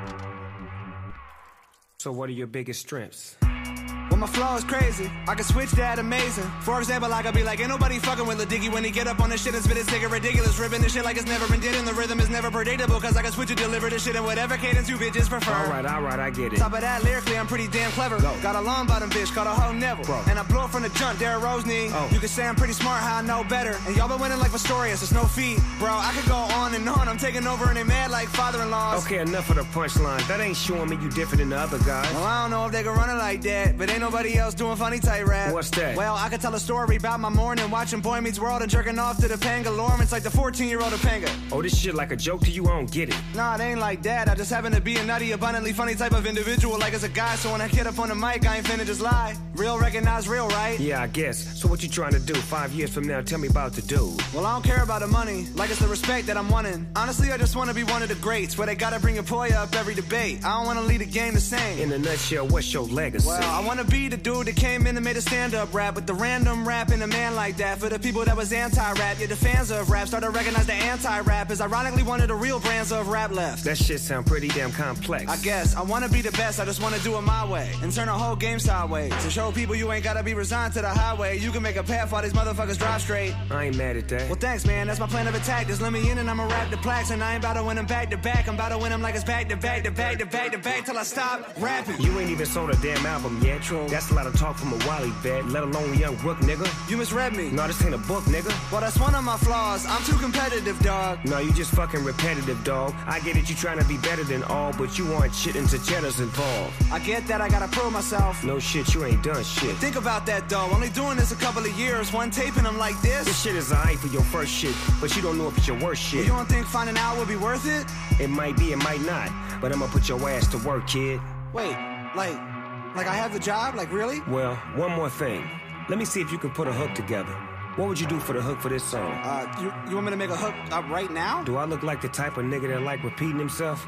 Speaker 10: So what are your biggest strengths?
Speaker 13: Well, my flow is crazy. I can switch that amazing. For example, I could be like, ain't nobody fucking with Lil Dicky when he get up on this shit and spit his nigga ridiculous, ripping this shit like it's never been did, and the rhythm is never predictable, cause I can switch and deliver this shit in whatever cadence you bitches prefer.
Speaker 10: Alright, I get it.
Speaker 13: Top of that, lyrically, I'm pretty damn clever. Go. Got a long bottom bitch called a hoe Neville. Bro. And I blow it from the jump, Derrick Rose knee. Oh. You can say I'm pretty smart, how I know better. And y'all been winning like Pistorius, it's no feat. Bro, I could go on and on. I'm taking over and they mad like father-in-laws.
Speaker 10: Okay, enough of the punchline. That ain't showing me you different than the other guys.
Speaker 13: Well, I don't know if they can run it like that, but ain't nobody else doing funny tight rap.
Speaker 10: What's that?
Speaker 13: Well, I could tell a story about my morning watching Boy Meets World and jerking off to the Pangalore. It's like the 14-year-old Topanga.
Speaker 10: Oh, this shit like a joke to you? I don't get it.
Speaker 13: Nah, it ain't like that. I just happen to be a nutty, abundantly funny type of individual. Like as a guy, so when I get up on the mic, I ain't finna just lie. Real recognize real, right?
Speaker 10: Yeah, I guess. So what you trying to do? 5 years from now, tell me about the dude.
Speaker 13: Well, I don't care about the money, like it's the respect that I'm wanting. Honestly, I just wanna be one of the greats, where they gotta bring a Poya up every debate. I don't wanna lead the game the same.
Speaker 10: In a nutshell, what's your legacy?
Speaker 13: Well, I wanna be the dude that came in and made a stand-up rap with the random rap and a man like that. For the people that was anti-rap, yeah, the fans of rap started to recognize the anti-rap is ironically one of the real brands of rap left.
Speaker 10: That shit sound pretty damn complex.
Speaker 13: I guess. I wanna be the best, I just wanna do it my way. And turn the whole game sideways. To show people you ain't gotta be resigned to the highway. You can make a path while these motherfuckers drive straight.
Speaker 10: I ain't mad at that.
Speaker 13: Well, thanks, man. That's my plan of attack. Just let me in and I'ma rap the plaques. And I ain't about to win them back to back. I'm about to win them like it's back to back to back to back to back till I stop rapping.
Speaker 10: You ain't even sold a damn album yet. True. That's a lot of talk from a Wally vet, let alone a young Rook, nigga.
Speaker 13: You misread me.
Speaker 10: No, this ain't a book, nigga.
Speaker 13: Well, that's one of my flaws. I'm too competitive, dog.
Speaker 10: No, you just fucking repetitive, dog. I get it, you trying to be better than all, but you aren't shit into cheddars involved.
Speaker 13: I get that, I gotta prove myself.
Speaker 10: No shit, you ain't done shit.
Speaker 13: Think about that, though. Only doing this a couple of years. One taping them like this.
Speaker 10: This shit is alright for your first shit, but you don't know if it's your worst shit.
Speaker 13: Well, you don't think finding out would be worth it?
Speaker 10: It might be, it might not. But I'ma put your ass to work, kid.
Speaker 13: Wait, like I have the job? Like, really?
Speaker 10: Well, one more thing. Let me see if you can put a hook together. What would you do for the hook for this song?
Speaker 13: You want me to make a hook right now?
Speaker 10: Do I look like the type of nigga that like repeating himself?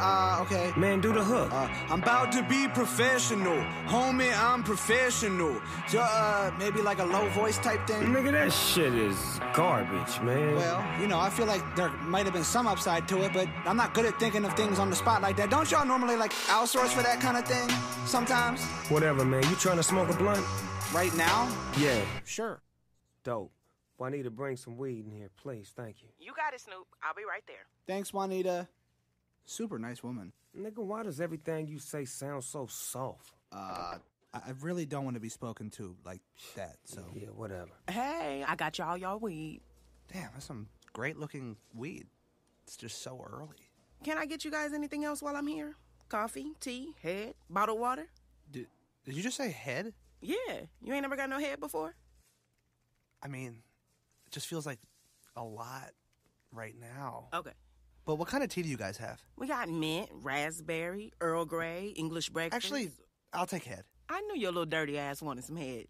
Speaker 13: Okay.
Speaker 10: Man, do the hook.
Speaker 13: I'm about to be professional. Homie, I'm professional. Maybe like a low voice type thing?
Speaker 10: Nigga, that shit is garbage, man.
Speaker 13: Well, I feel like there might have been some upside to it, but I'm not good at thinking of things on the spot like that. Don't y'all normally, outsource for that kind of thing? Sometimes?
Speaker 10: Whatever, man. You trying to smoke a blunt?
Speaker 13: Right now?
Speaker 10: Yeah.
Speaker 13: Sure.
Speaker 10: Dope. Juanita, bring some weed in here, please. Thank you.
Speaker 12: You got it, Snoop. I'll be right there.
Speaker 13: Thanks, Juanita. Super nice woman.
Speaker 10: Nigga, why does everything you say sound so soft?
Speaker 13: I really don't want to be spoken to like that, so...
Speaker 14: Yeah, whatever.
Speaker 12: Hey, I got y'all weed.
Speaker 13: Damn, that's some great-looking weed. It's just so early.
Speaker 12: Can I get you guys anything else while I'm here? Coffee, tea, head, bottled water?
Speaker 13: Did you just say head?
Speaker 12: Yeah. You ain't never got no head before?
Speaker 13: I mean, it just feels like a lot right now.
Speaker 12: Okay.
Speaker 13: But what kind of tea do you guys have?
Speaker 12: We got mint, raspberry, Earl Grey, English breakfast.
Speaker 13: Actually, I'll take head.
Speaker 12: I knew your little dirty ass wanted some head.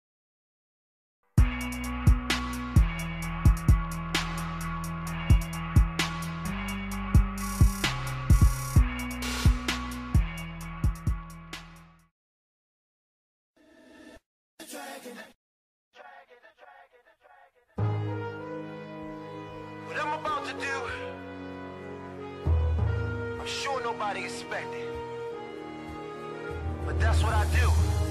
Speaker 6: What I'm about to do, I'm sure nobody expected. But that's what I do.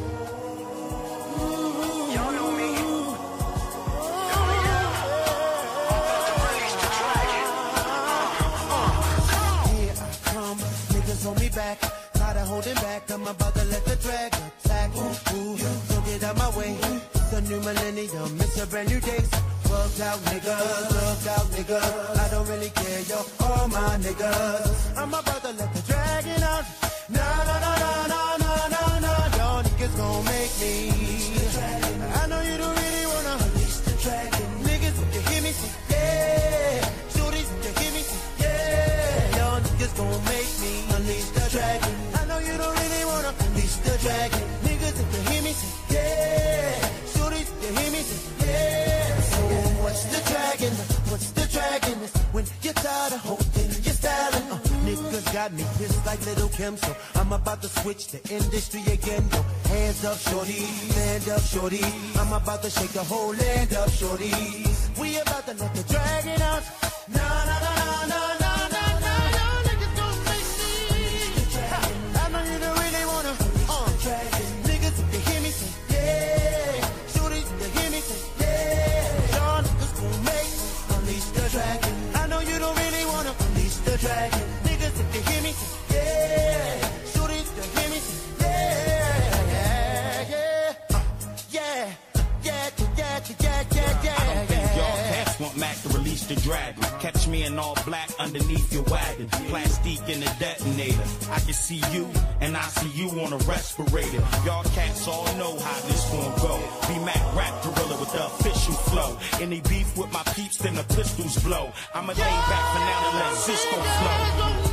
Speaker 6: Y'all know me.
Speaker 5: Here I come, niggas hold me back. Tired of holding back, I'm about to let the drag attack. Ooh, don't get out my way. It's a new millennium, it's a brand new day. Bugged out niggas, I don't really care, yo, all my niggas. I'm about to let the dragon out. Nah, y'all niggas gon' make me. I know you don't really wanna unleash the dragon. Niggas, if you hear me, say yeah. Shorties, if you hear me, say yeah. Y'all niggas gon' make me unleash the dragon. I know you don't really wanna unleash the dragon. Niggas, if you hear me, say yeah. Shorties, if you hear me, say yeah. So what's the dragon? What's the dragon? It's when you're tired of holding your styling. Niggas got me pissed like Little Kim, so I'm about to switch the industry again. Yo, hands up, shorty, stand up, shorty. I'm about to shake the whole land up, shorty. We about to let the dragon out. Nah. Y'all niggas gon' make me. I know you don't really wanna. Niggas, if you hear me, say yeah. Shorties, if you hear me, say yeah. Y'all niggas gon' make me unleash the dragon. I know you don't really wanna unleash the dragon. Niggas, if you hear me, say yeah. Shorties, if you hear me, say yeah.
Speaker 15: I don't think y'all cats want Mac to release the dragon. Catch me in all black underneath your wagon. Plastique in the detonator. I can see you, and I see you on a respirator. Y'all cats all know how this gon' go. Be Mac rap gorilla with the official flow. Any beef with my peeps, then the pistols blow. I'ma lay back for now to let Cisco flow.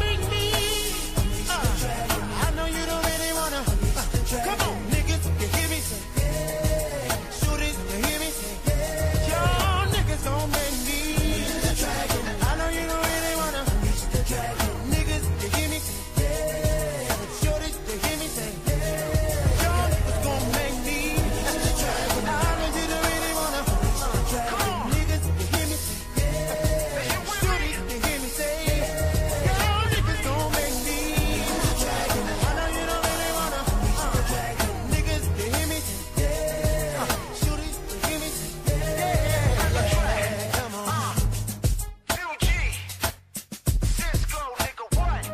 Speaker 5: I know you don't really wanna. Come on, niggas, you hear me say yeah. Shooters, you hear me say yeah. Y'all niggas gon' make me the dragon. I know you don't really wanna reach the dragon. Niggas, you hear me say yeah. Shooters, you hear me say yeah. Y'all niggas gon' make me the dragon. I know you don't really wanna reach the dragon. Niggas, you hear me say yeah. Shooters, you hear me say yeah. Y'all niggas gon' make me the dragon. I know you don't really wanna reach the dragon. Niggas, you hear me say yeah. Shooters, you hear me say yeah. Come on.
Speaker 6: UG, Cisco, nigga, what?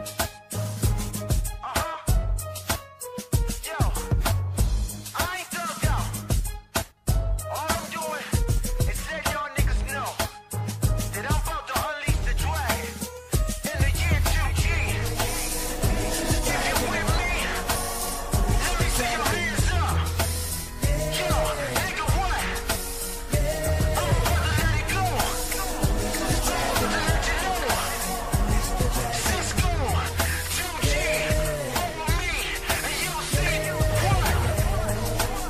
Speaker 6: Yo, I ain't thugged out. All I'm doing is letting y'all niggas know that I'm about to unleash the dragon in the year 2G. If you with me, let me see your hands up. Yo, nigga, what? I'm about to let it go. Cisco, 2G, over me, and you'll see what?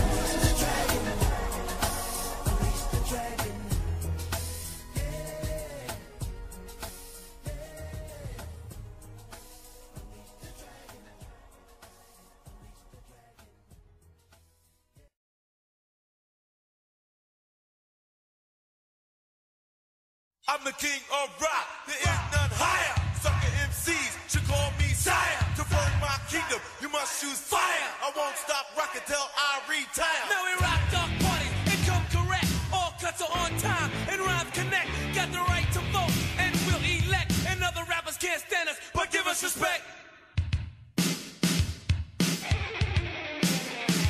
Speaker 5: I'm the king of rock, there is none higher. Sucker MCs should call me sire. To burn my kingdom, you must choose fire. I won't stop rocking till I retire.
Speaker 16: Now we rock dark parties and come correct. All cuts are on time and rhymes connect. Got the right to vote and we'll elect. And other rappers can't stand us, but give us respect.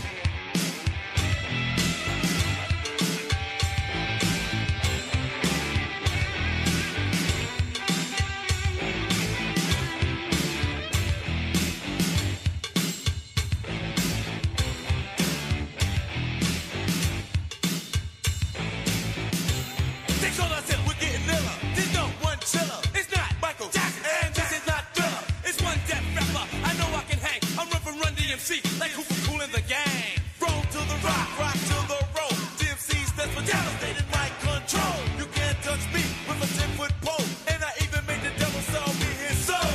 Speaker 16: It's all I said, we're getting iller. There's no one chiller. It's not Michael Jackson, and this is not Thriller. It's one deaf rapper. I know I can hang. I'm Run DMC, like Hooper Cool in the gang. Roll to the rock, rock to the roll. DMC stands for devastated mind control. You can't touch me with a 10-foot pole. And I even made the devil sell me his soul.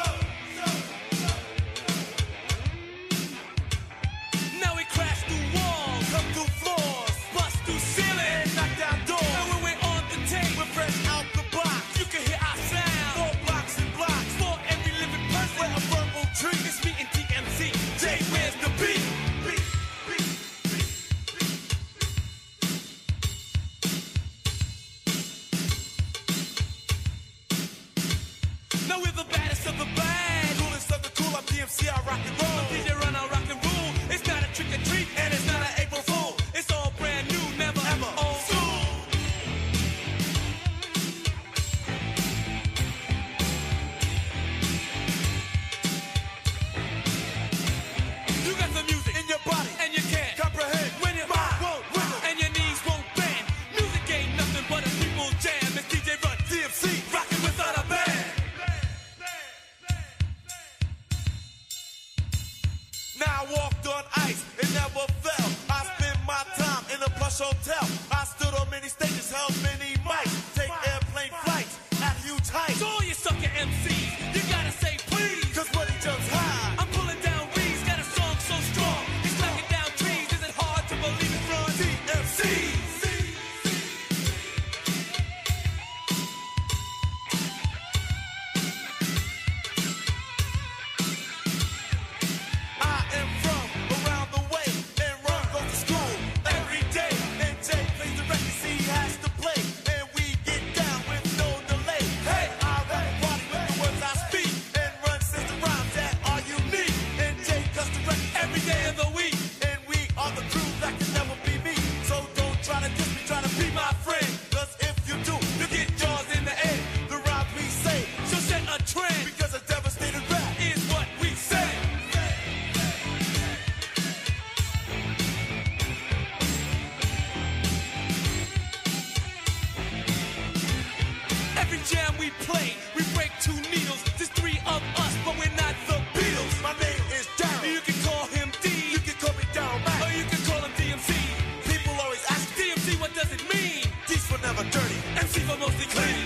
Speaker 16: Now we crash through walls, come through floors, bust through ceilings, knock down doors. And when we're on the tape, we're fresh out the box. You can hear our sound, 4 blocks and blocks. For every living person, we're a verbal tree. It's me and DMC. Jay, where's the beat? Now we're the baddest of the bad. Coolest of the cool, I'm DMC, I rock and roll. I'm DJ Run, I rock and roll. It's not a trick or treat, and it's not an April Fool. It's all brand new, never ever old school. You got the music in your body, and you can't comprehend when your mind won't wiggle, and your knees won't bend. Music ain't nothing but a people jam. It's DJ Run, DMC, rocking without a band. Now I walked on ice, it never fell. I spent my time in a plush hotel. I stood on many stages, held many mics. Take airplane flights at huge heights. So all you sucker MCs, you gotta say please, cause money jumps high. I'm pulling down reeds, got a song so strong. It's knocking down trees, is it hard to believe it's from DMC? I am from around the way, and Run goes to school every day. And Jay plays the record, he has to play, and we get down with no delay. Hey, I rap a party with the words I speak, and Run says the rhymes that are unique. And Jay cuts the record every day of the week, and we are the crew that can never be me. So don't try to diss me, try to be my friend, cause if you do, you get jaws in the end. The rhymes we say should set a trend, because a devastated rap is what we say. Every jam we play, we break 2 needles. There's 3 of us, but we're not the Beatles. My name is Darryl. You can call him D. You can call me Darryl Mack. Or you can call him DMC. People always ask DMC, what does it mean? D's for never dirty, MC for mostly clean.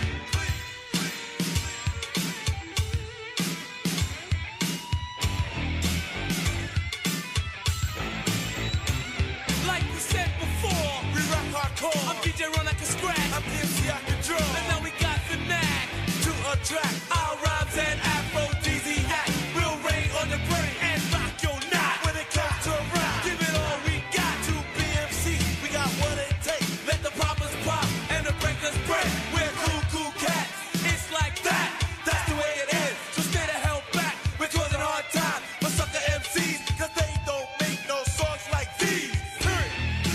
Speaker 16: Like we said before, we rock hardcore. I'm DJ Run, I can scratch. I'm DMC, I can draw. And now we got the knack to attract our rhymes and aphrodisiac. We'll rain on the brain and rock your knot. When it comes to rap, give it all we got to BMC. We got what it takes. Let the poppers pop and the breakers break. We're cool cats. It's like that. That's the way it is. So stay the hell back. We're causing hard time for sucker MCs, cause they don't make no songs like these. Period.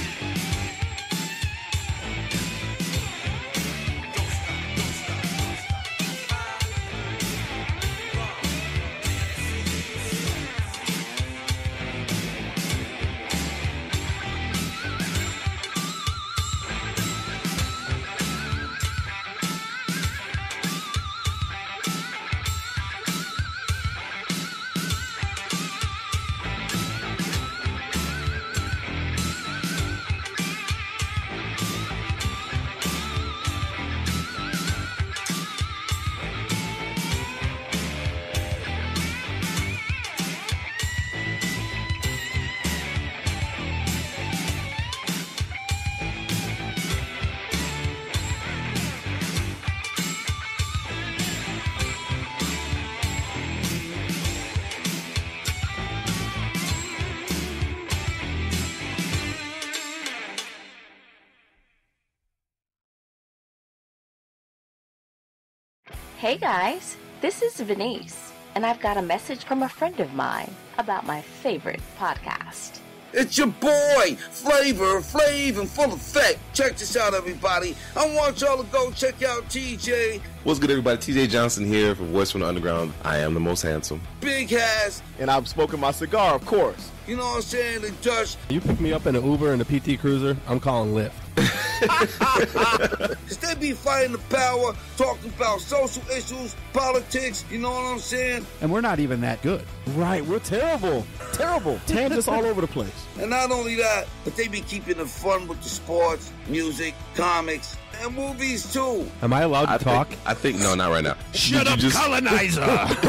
Speaker 14: Hey guys, this is Venice, and I've got a message from a friend of mine about my favorite podcast.
Speaker 17: It's your boy, Flavor Flav in full effect. Check this out, everybody. I want y'all to go check out TJ.
Speaker 18: What's good, everybody? TJ Johnson here for Voice from the Underground. I am the most handsome.
Speaker 17: Big Has.
Speaker 19: And I'm smoking my cigar, of course.
Speaker 17: You know what I'm saying? The Dutch.
Speaker 19: You pick me up in an Uber and a PT Cruiser, I'm calling Lyft.
Speaker 17: Cause they be fighting the power, talking about social issues, politics, you know what I'm saying?
Speaker 20: And we're not even that good.
Speaker 19: Right, we're terrible. Terrible. Tangents all over the place.
Speaker 17: And not only that, but they be keeping it fun with the sports, music, comics, and movies too.
Speaker 19: Am I allowed to talk?
Speaker 18: I think no, not right now.
Speaker 10: Shut up, colonizer!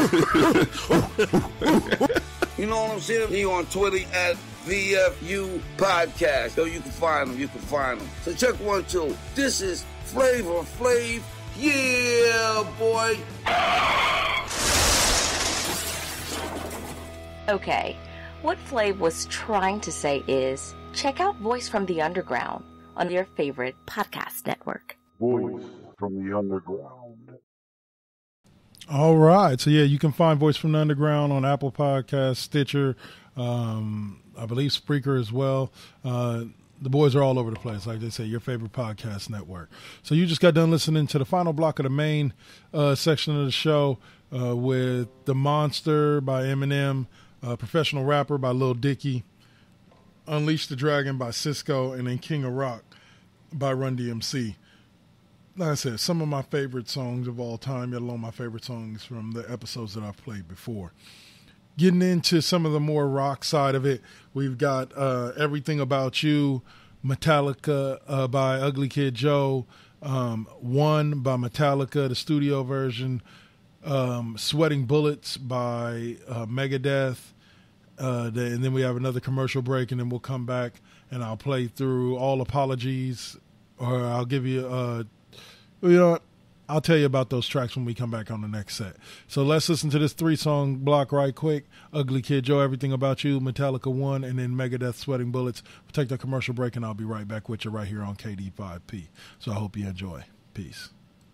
Speaker 17: You know what I'm saying? He on Twitter at VFU Podcast. So you can find them. So check 1, 2. This is Flavor Flav. Yeah, boy.
Speaker 14: Okay, what Flav was trying to say is, check out Voice from the Underground on your favorite podcast network.
Speaker 11: Voice from the Underground.
Speaker 1: All right. So, yeah, you can find Voice from the Underground on Apple Podcasts, Stitcher, I believe Spreaker as well. The boys are all over the place, like they say, your favorite podcast network. So you just got done listening to the final block of the main section of the show with The Monster by Eminem, Professional Rapper by Lil Dicky, Unleash the Dragon by Cisco, and then King of Rock by Run DMC. Like I said, some of my favorite songs of all time, yet alone my favorite songs from the episodes that I've played before. Getting into some of the more rock side of it, we've got Everything About You, Metallica by Ugly Kid Joe, One by Metallica, the studio version, Sweating Bullets by Megadeth, and then we have another commercial break, and then we'll come back and I'll play through All Apologies, or I'll give you you know what? I'll tell you about those tracks when we come back on the next set. So let's listen to this 3-song block right quick. Ugly Kid Joe, Everything About You, Metallica 1, and then Megadeth, Sweating Bullets. We'll take the commercial break, and I'll be right back with you right here on KD5P. So I hope you enjoy. Peace.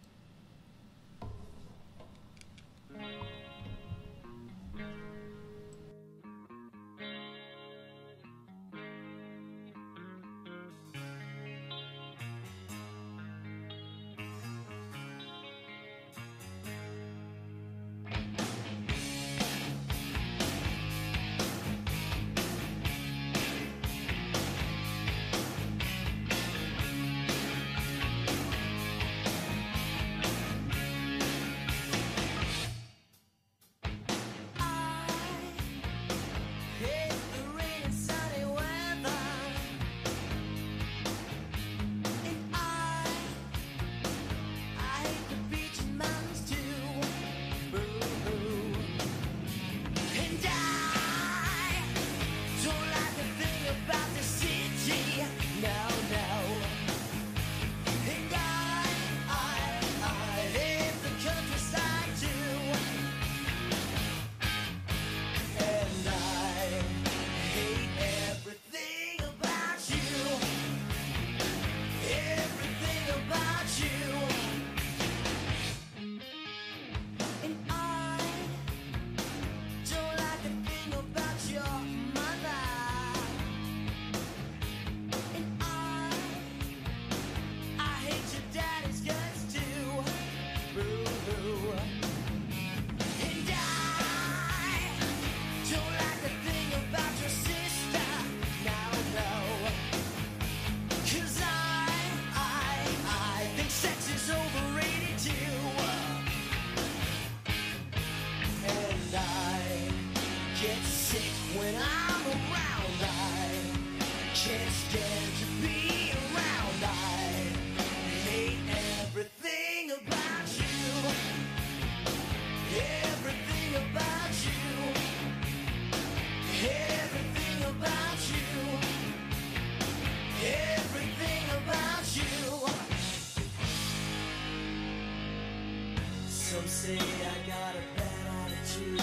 Speaker 5: Some say I got a bad attitude,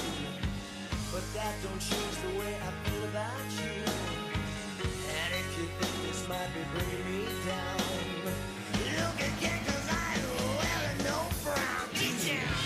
Speaker 5: but that don't change the way I feel about you. And if you think this might be bringing me down, look again, 'cause I wear no frown. Get down.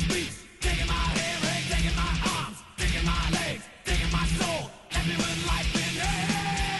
Speaker 16: beats, digging my hair, digging my arms, digging my legs, digging my soul, everyone life in hell.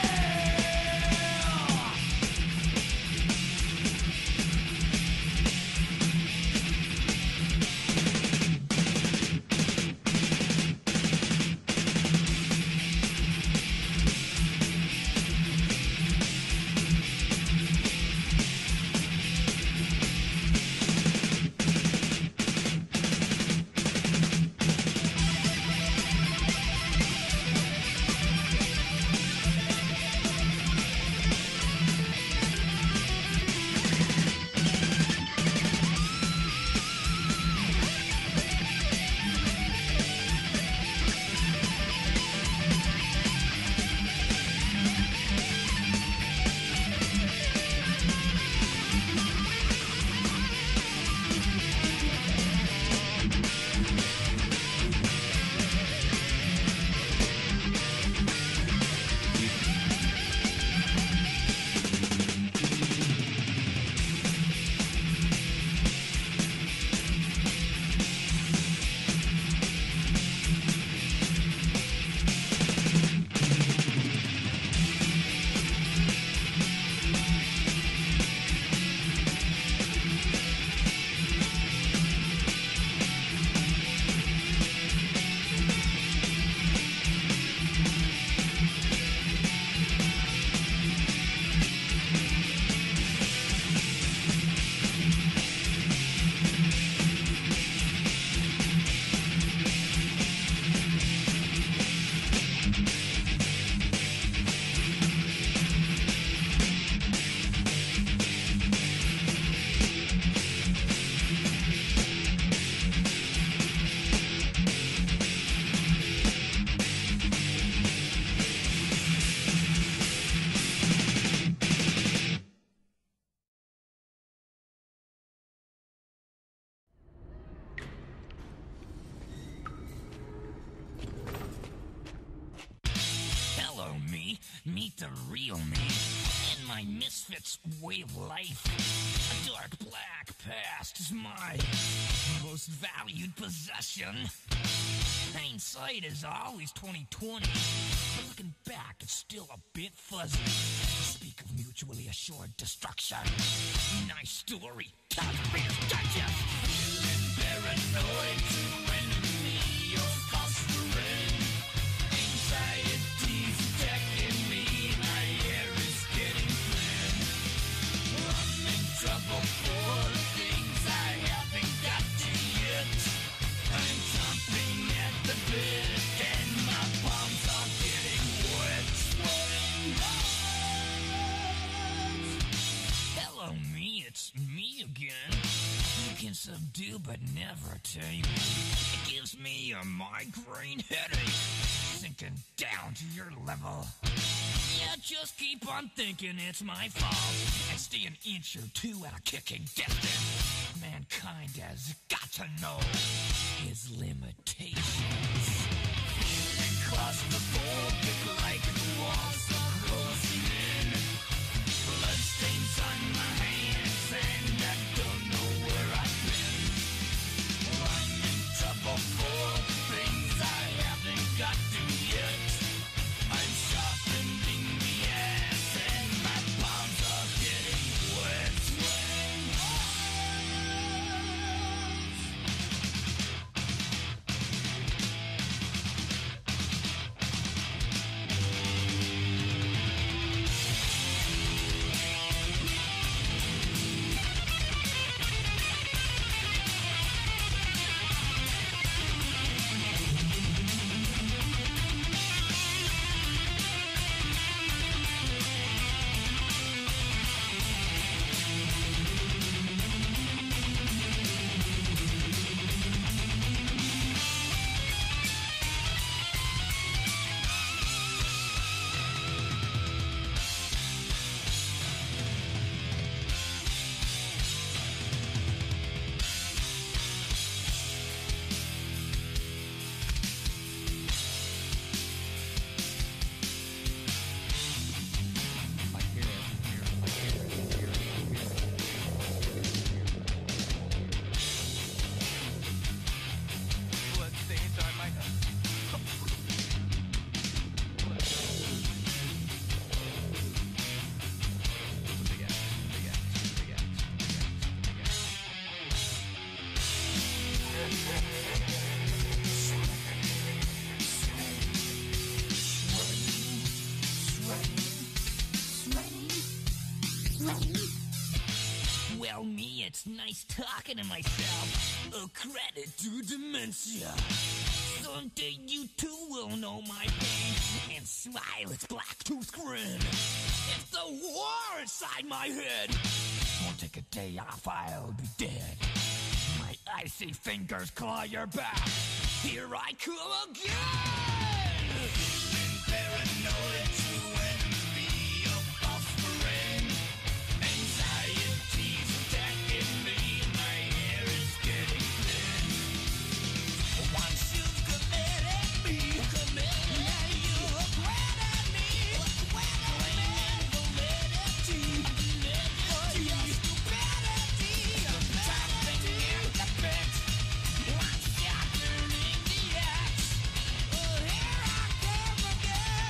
Speaker 20: Meet the real me and my misfits way of life. A dark black past is my most valued possession. Hindsight is always 20/20, but looking back, it's still a bit fuzzy. Speak of mutually assured destruction. Nice story, Cosby's Digest. Feeling paranoid to enemy or fostering. Anxiety's attacking me, my hair is getting thin. I'm in trouble for things I haven't got to yet. I'm chomping at the bit and my palms are getting wet. Sweating bullets. Hello me, it's me again. You can subdue but never tame me. It gives me a migraine headache, sinking down to your level. Yeah, just keep on thinking it's my fault and stay an inch or two at a kicking distance. Mankind has got to know his limitations. Feeling claustrophobic like the walls are closing in. Bloodstains on my hands and I don't know where I've been. I'm in trouble for things I haven't got to yet. I'm sharpening the ass and my palms are getting wet. it's nice talking to myself. A credit to dementia. Someday you too will know my pain and smile its black tooth grin. If the war inside my head won't take a day off, I'll be dead. My icy fingers claw your back. Here I come again. Paranoid to enemy, a false friend. Anxiety's attacking me, my hair is getting thin. Once you've committed me, now you acquitted me. Claiming validity for your stupidity. Trapping in the pit, I'm shattering the axe. Here I come again.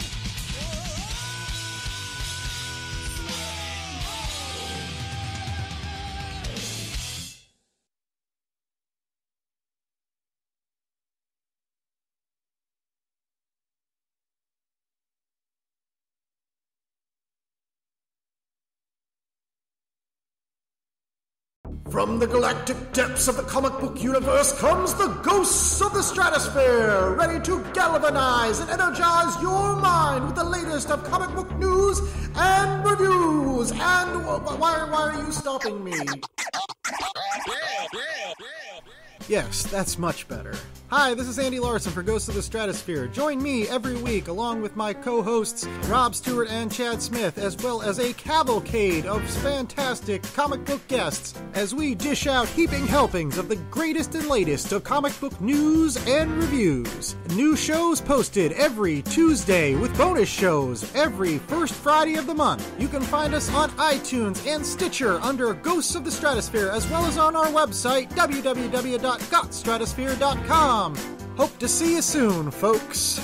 Speaker 21: From the galactic depths of the comic book universe comes the Ghosts of the Stratosphere, ready to galvanize and energize your mind with the latest of comic book news and reviews. And why are you stopping me? Yes, that's much better. Hi, this is Andy Larson for Ghosts of the Stratosphere. Join me every week along with my co-hosts Rob Stewart and Chad Smith, as well as a cavalcade of fantastic comic book guests as we dish out heaping helpings of the greatest and latest of comic book news and reviews. New shows posted every Tuesday with bonus shows every first Friday of the month. You can find us on iTunes and Stitcher under Ghosts of the Stratosphere, as well as on our website www.gotstratosphere.com. Hope to see you soon, folks.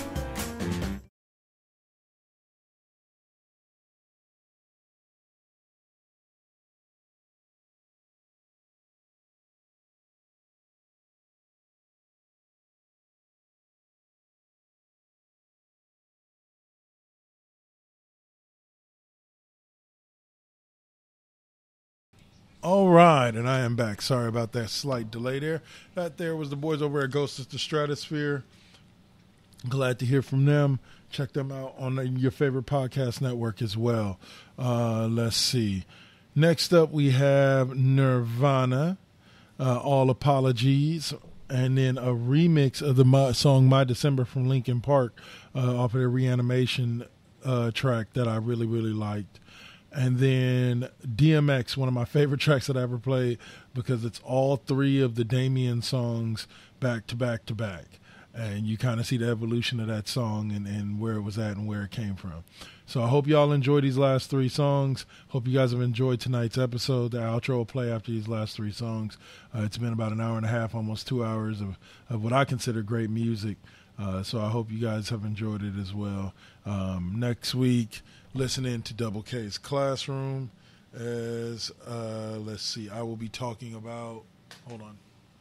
Speaker 1: All right, and I am back. Sorry about that slight delay there. That there was the boys over at Ghosts of the Stratosphere. Glad to hear from them. Check them out on your favorite podcast network as well. Let's see. Next up, we have Nirvana, All Apologies, and then a remix of the song My December from Linkin Park off of their Reanimation track that I really, really liked. And then DMX, one of my favorite tracks that I ever played, because it's all three of the Damien songs back to back to back. And you kind of see the evolution of that song and where it was at and where it came from. So I hope y'all enjoyed these last three songs. Hope you guys have enjoyed tonight's episode. The outro will play after these last three songs. It's been about an hour and a half, almost 2 hours of what I consider great music. So I hope you guys have enjoyed it as well. Next week, listen in to Double K's Classroom as, let's see, I will be talking about, hold on.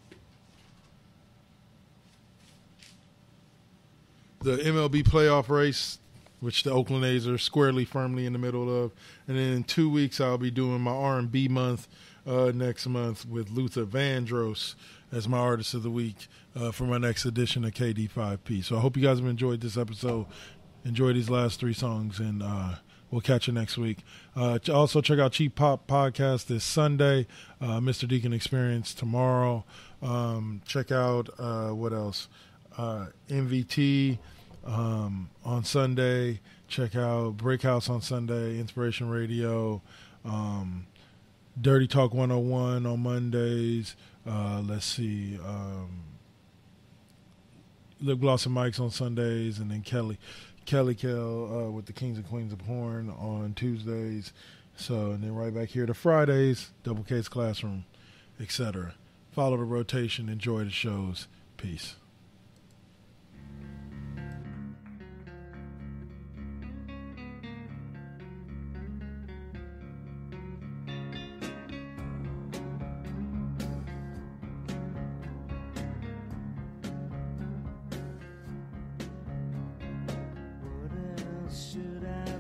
Speaker 1: The MLB playoff race, which the Oakland A's are squarely, firmly in the middle of. And then in 2 weeks, I'll be doing my R&B month next month with Luther Vandross as my Artist of the Week for my next edition of KD5P. So I hope you guys have enjoyed this episode. Enjoy these last three songs, and we'll catch you next week. Also, check out Cheap Pop Podcast this Sunday, Mr. Deacon Experience tomorrow. Check out, what else? MVT on Sunday. Check out Break House on Sunday, Inspiration Radio, Dirty Talk 101 on Mondays. Let's see, Lip Gloss and Mics on Sundays, and then Kelly Kell with the Kings and Queens of Porn on Tuesdays. So, and then right back here to Fridays, Double K's Classroom, etc. Follow the rotation. Enjoy the shows. Peace.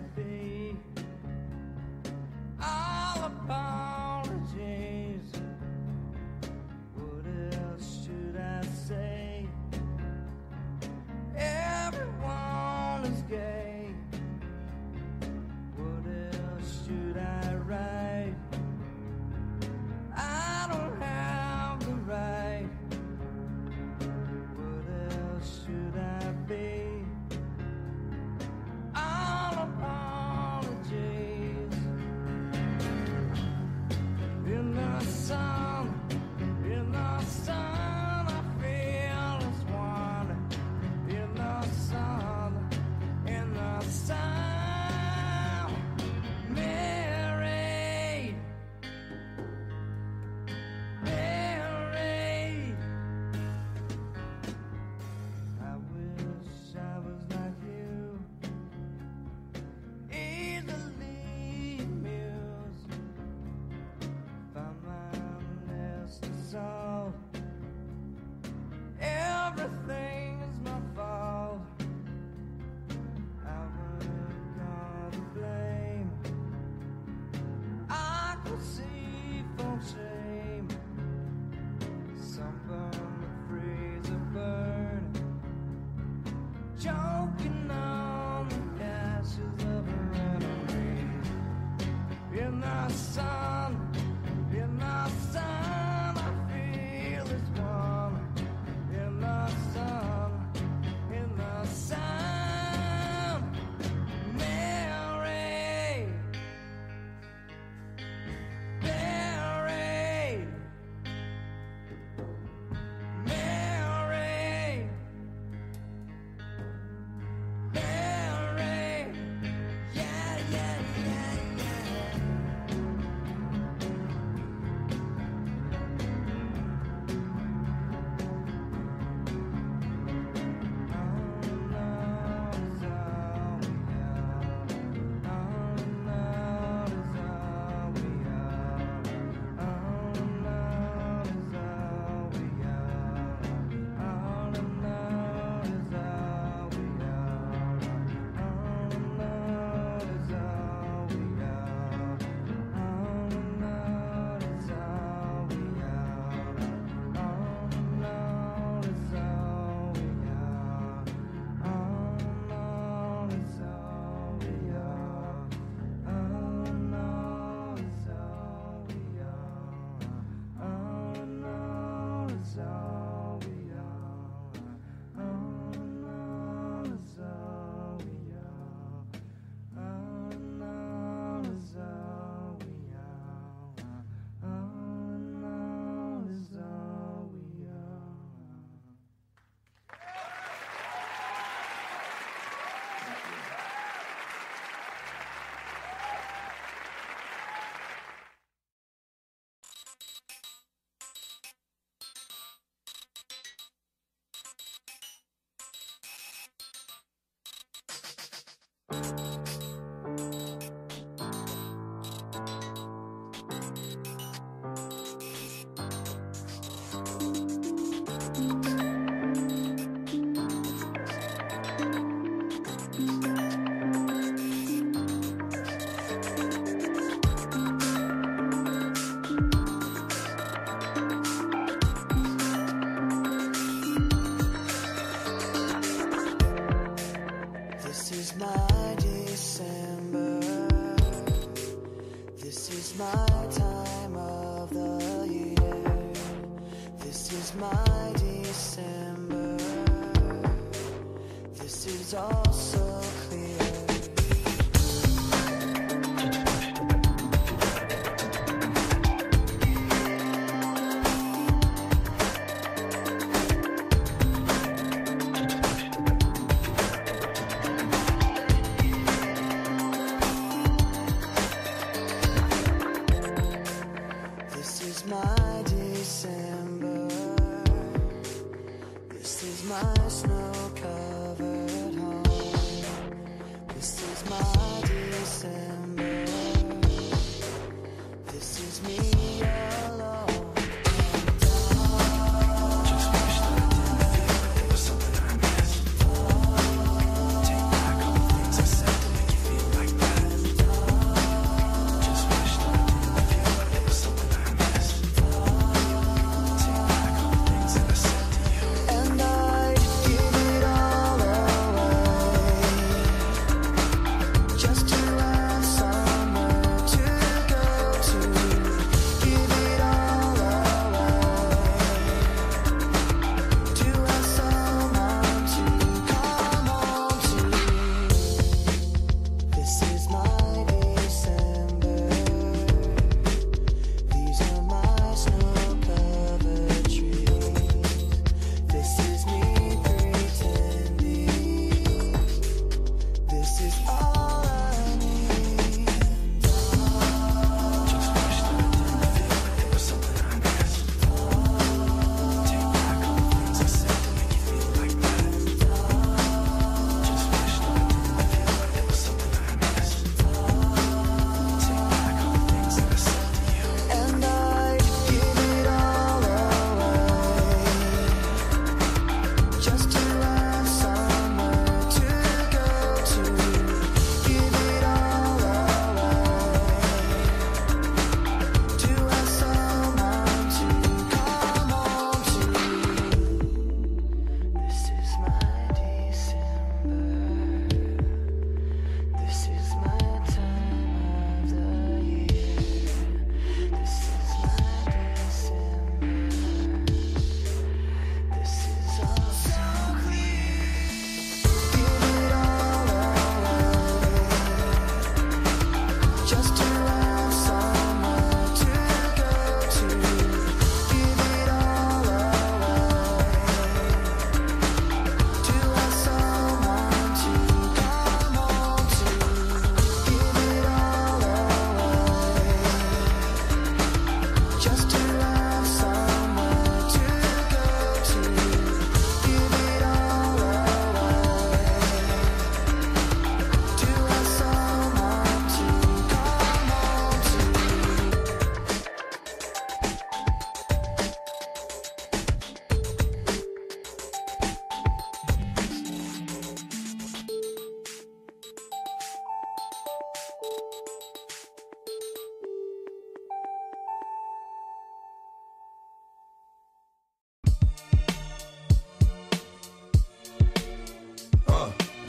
Speaker 5: All apologies. was gay. What else should I write? I don't have the right. What else should I be? All apologies. In the sun, I feel as one. In the sun, Mary, Mary. I wish I was like you, easily amused. Found my nest is all. Everything is my fault. I would call the blame. I could see for shame. Sunburn, freeze, a burn. Choking on the ashes of a memory. In the sun, I feel as one. In the sun, Mary, Mary, Mary, Mary, yeah, yeah, yeah, yeah. my December. This is all so clear. This is my December. This is my snow-covered home. This is my December. This is me alone. Just wish that I didn't feel like there was something I missed. Take back all the things I said to make you feel like that. Just wish that I didn't feel like there was something I missed. Take back all the things that I said to you. And I'd give it all away.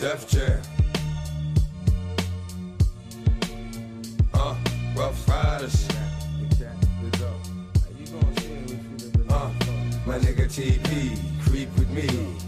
Speaker 5: Def Jam. Rough Riders. My nigga TP, creep with me.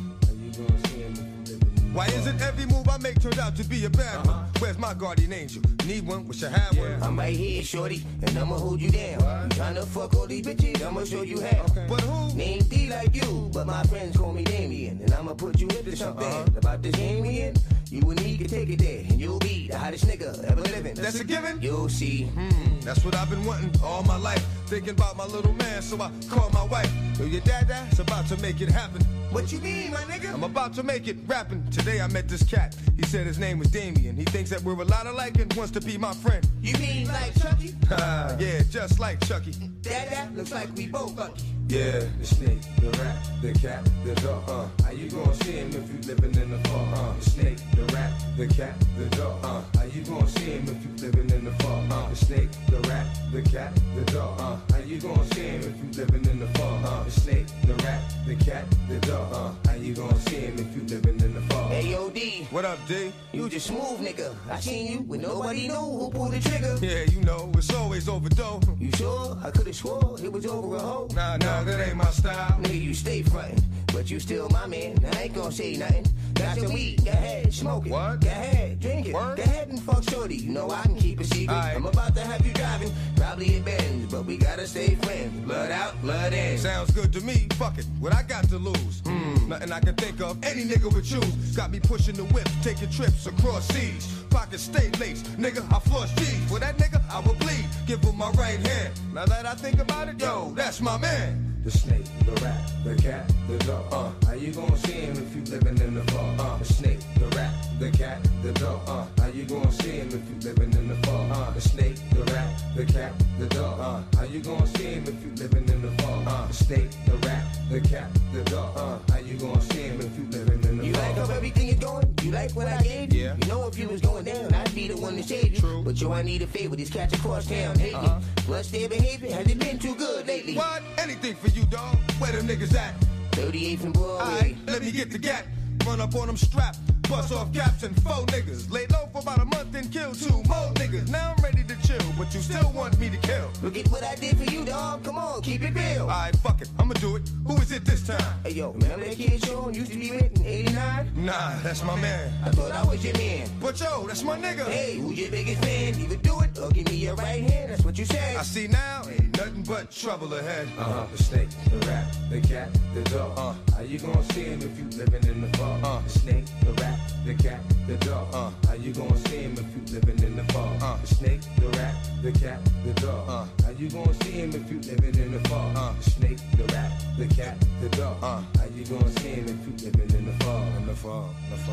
Speaker 5: Why is it every move I make turns out to be a bad one? Where's my guardian angel? Need one? Wish I had one.
Speaker 6: I'm right here, shorty, and I'ma hold you down. You tryna fuck all these bitches? I'ma show you how.
Speaker 5: But who?
Speaker 6: Name D like you, but my friends call me Damien. And I'ma put you into something about this game we in. You and me can take it there, and you'll be the hottest nigga ever living.
Speaker 5: That's a given?
Speaker 6: You'll see.
Speaker 5: That's what I've been wanting all my life. Thinking about my little man, so I called my wife. Yo, your dada's about to make it happen.
Speaker 6: What you mean, my nigga?
Speaker 5: I'm about to make it rapping. Today I met this cat. He said his name was Damien. He thinks that we're a lot alike and wants to be my friend.
Speaker 6: You mean like Chucky?
Speaker 5: Yeah, just like Chucky.
Speaker 6: Dada looks like we both lucky.
Speaker 5: Yeah, the snake, the rat, the cat, the dog. How you gonna see him if you living in the fog? The snake, the rat, the cat, the dog. How you gonna see him if you living in the fog? The snake, the rat, the cat, the dog. How you gonna see him if you living in the fog? The snake, the rat, the cat, the dog. How you gonna see him if you living in the fog?
Speaker 6: Hey, yo, D.
Speaker 5: What up, D?
Speaker 6: You just smooth, nigga. I seen you when nobody knew who pulled the trigger.
Speaker 5: Yeah, you know, it's always over dough.
Speaker 6: You sure? I could've swore it was over a hoe.
Speaker 5: Nah, that ain't my style.
Speaker 6: Nigga, you stay frontin', but you still my man. I ain't gon' say nothing. Got your weed, go ahead, smoke it.
Speaker 5: What?
Speaker 6: Go ahead, drink it.
Speaker 5: Word?
Speaker 6: Go ahead and fuck shorty. You know I can keep a secret.
Speaker 5: Aight.
Speaker 6: I'm about to have you driving, probably a Benz, but we gotta stay friends. Blood out, blood in.
Speaker 5: Sounds good to me. Fuck it. What I got to lose? Nothing I can think of. Any nigga would choose. Got me pushing the whip, taking trips across seas. Pockets stay laced. Nigga, I floss G's. For that nigga, I will bleed. Give him my right hand. Now that I think about it, yo, that's my man. The snake, the rat, the cat, the dog. How you gonna see him if you living in the fog? The snake, the rat, the cat, the dog. How you gonna see him if you living in the fog? The snake, the rat, the cat, the dog. How you gonna see him if you living in the fog? The snake, the rat, the cat, the dog. How you gonna see him if you living in the fog?
Speaker 6: You like how everything is going? You like what I gave you?
Speaker 5: Yeah.
Speaker 6: You know if you was going down, I'd be the one to save you.
Speaker 5: True.
Speaker 6: But yo, I need a favor. These cats across town hate me. Plus their behavior hasn't been too good lately.
Speaker 5: What? Anything for you, dog. Where them niggas at?
Speaker 6: 38th and Broadway.
Speaker 5: Alright, let me get the gat. Run up on them strapped. Bust off caps and 4 niggas. Laid low for about a month and killed 2 more niggas. Now I'm ready to chill, but you still want me to kill.
Speaker 6: Look at what I did for you, dog. Come on, keep it real.
Speaker 5: Alright, fuck it. I'ma do it. Who is it this time?
Speaker 6: Hey, yo, remember that kid Sean used to be with in 89?
Speaker 5: Nah, that's my man.
Speaker 6: I thought I was your man.
Speaker 5: But yo, that's my nigga.
Speaker 6: Hey, who's your biggest fan? Either do it or give me your right hand. That's what you said.
Speaker 5: I see now, ain't nothing but trouble ahead. The snake, the rat, the cat, the dog. How you gonna see him if you living in the fog? The snake, the rat, the cat, the dog. How you gonna see him if you living in the fog? The snake, the rat, the cat, the dog. How you gonna see him if you living in the fog? The snake, the rat, the cat, the dog. How you gonna see him if you living in the fog? In the fog,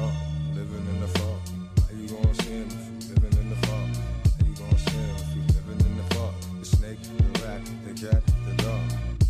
Speaker 5: living in the fog. How you gonna see him if you living in the fog? How you gonna see him if you living in the fog? The snake, the rat, the cat, the dog.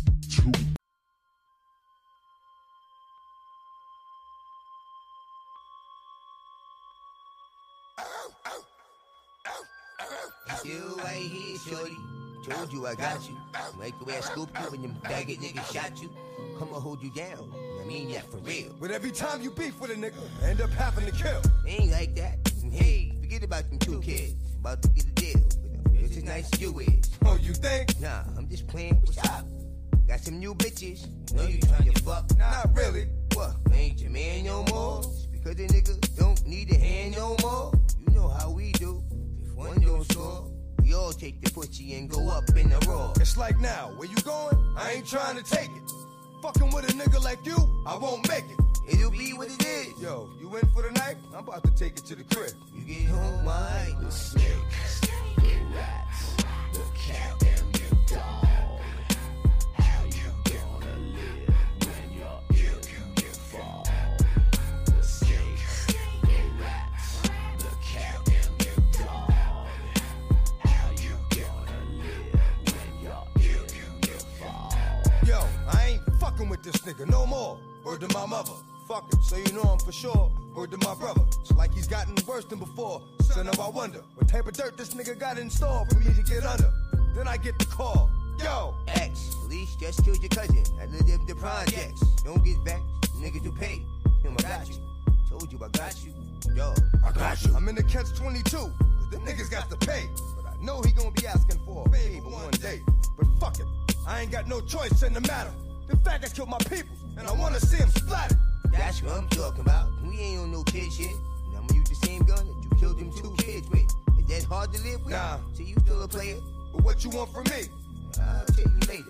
Speaker 6: You right here, shorty. Told you I got you. Like the way I scooped you when them faggot niggas shot you. I'ma hold you down. I mean that for real.
Speaker 5: But every time you beef with a nigga, I end up having to kill.
Speaker 6: Ain't like that. And hey, forget about them 2 kids. About to get a deal. Just as nice as you is.
Speaker 5: Oh, you think?
Speaker 6: Nah, I'm just playing. What's up? Got some new bitches. Know you trying to fuck.
Speaker 5: Not really.
Speaker 6: What? Ain't your man no more? Just because a nigga don't need a hand no more? You know how we do. If one don't score, we all take the pussy and go up in the raw.
Speaker 5: It's like now, where you going? I ain't trying to take it. Fucking with a nigga like you, I won't make it.
Speaker 6: It'll be what it is.
Speaker 5: Yo, you in for the night? I'm about to take it to the crib.
Speaker 6: You get home, right? The snake, the rats, the cat, and the dog. How you gonna live when you're ill and you fall? The snake, the rats, the cat, and the dog. How you gonna live when you're ill and you fall?
Speaker 5: Yo, I ain't fucking with this nigga no more. Word to my mother. Fuck it, so you know I'm for sure. Word to my brother. It's like he's gotten worse than before. Son of I wonder what type of dirt this nigga got in store for me to get under. Then I get the call. Yo,
Speaker 6: X, police just killed your cousin. I lived in the projects. Don't get back, niggas who pay. Him, I got you. Told you I got you.
Speaker 2: Yo, I got you. I'm in the catch-22, cause them niggas got to pay. But I know he gonna be asking for a favor one day. But fuck it, I ain't got no choice in the matter. In fact, I killed my people, and I wanna see them splattered.
Speaker 6: That's what I'm talking about. We ain't on no kid shit. And I'm gonna use the same gun that you killed them 2 kids with. Is that hard to live with?
Speaker 2: Nah.
Speaker 6: So you still a player?
Speaker 2: But what you want from me?
Speaker 6: I'll tell you later.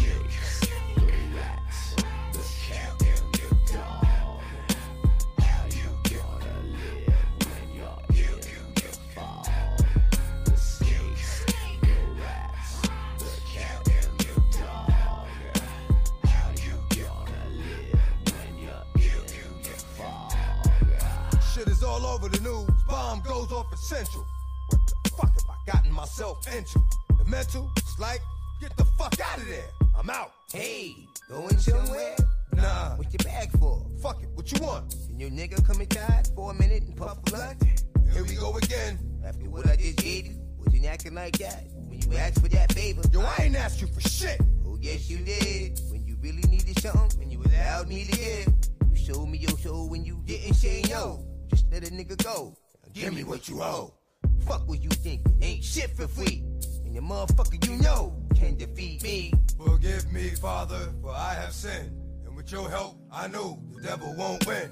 Speaker 2: Shit is all over the news. Bomb goes off at Central. What the fuck have I gotten myself into? The mental? It's like, get the fuck out of there. I'm out.
Speaker 6: Hey, going somewhere?
Speaker 2: Nah.
Speaker 6: What's your bag for?
Speaker 2: Fuck it, what you want?
Speaker 6: Can your nigga come inside for a minute and puff a blunt?
Speaker 2: Here we go again.
Speaker 6: After what I just gave you, wasn't acting like that when you asked for that favor.
Speaker 2: Yo, I ain't asked you for shit.
Speaker 6: Oh, yes you did. When you really needed something and you allowed me to give. You showed me your soul when you didn't say no. Just let a nigga go. Now give me what you owe. Fuck what you think. Ain't shit for free. And the motherfucker you know can defeat me.
Speaker 2: Forgive me, Father, for I have sinned. And with your help, I know the devil won't win.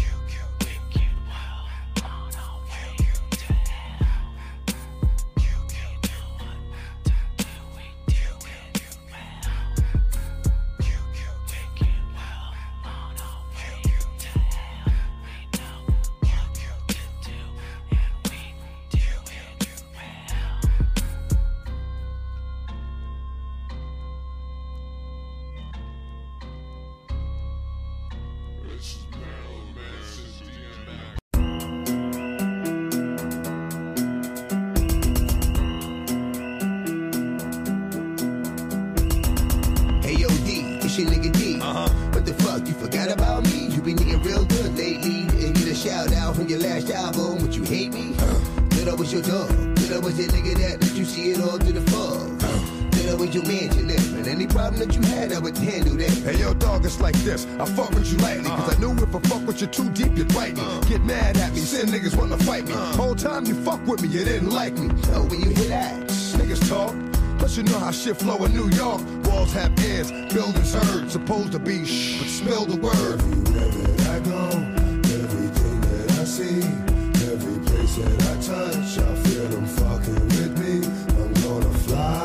Speaker 6: Hey yo D, it's your nigga D. What the fuck, you forgot about me? You been eating real good lately. And get a shout out from your last album. Would you hate me? Good I was your dog. Good I was that nigga that let you see it all through the fog. Good I was your man to live. And any problem that you had, I would handle that.
Speaker 2: Hey yo dog, it's like this. I fuck with you lightly, cause I knew if I fuck with you too deep, you'd bite me. Get mad at me, send niggas wanna fight me. Whole time you fuck with me, you didn't like me.
Speaker 6: So when you hit that,
Speaker 2: niggas talk. Plus you know how shit flow in New York. Walls have ears, buildings heard. Supposed to be shh, but spill the word.
Speaker 5: Everywhere that I go, everything that I see, every place that I touch, I feel them fucking with me. I'm gonna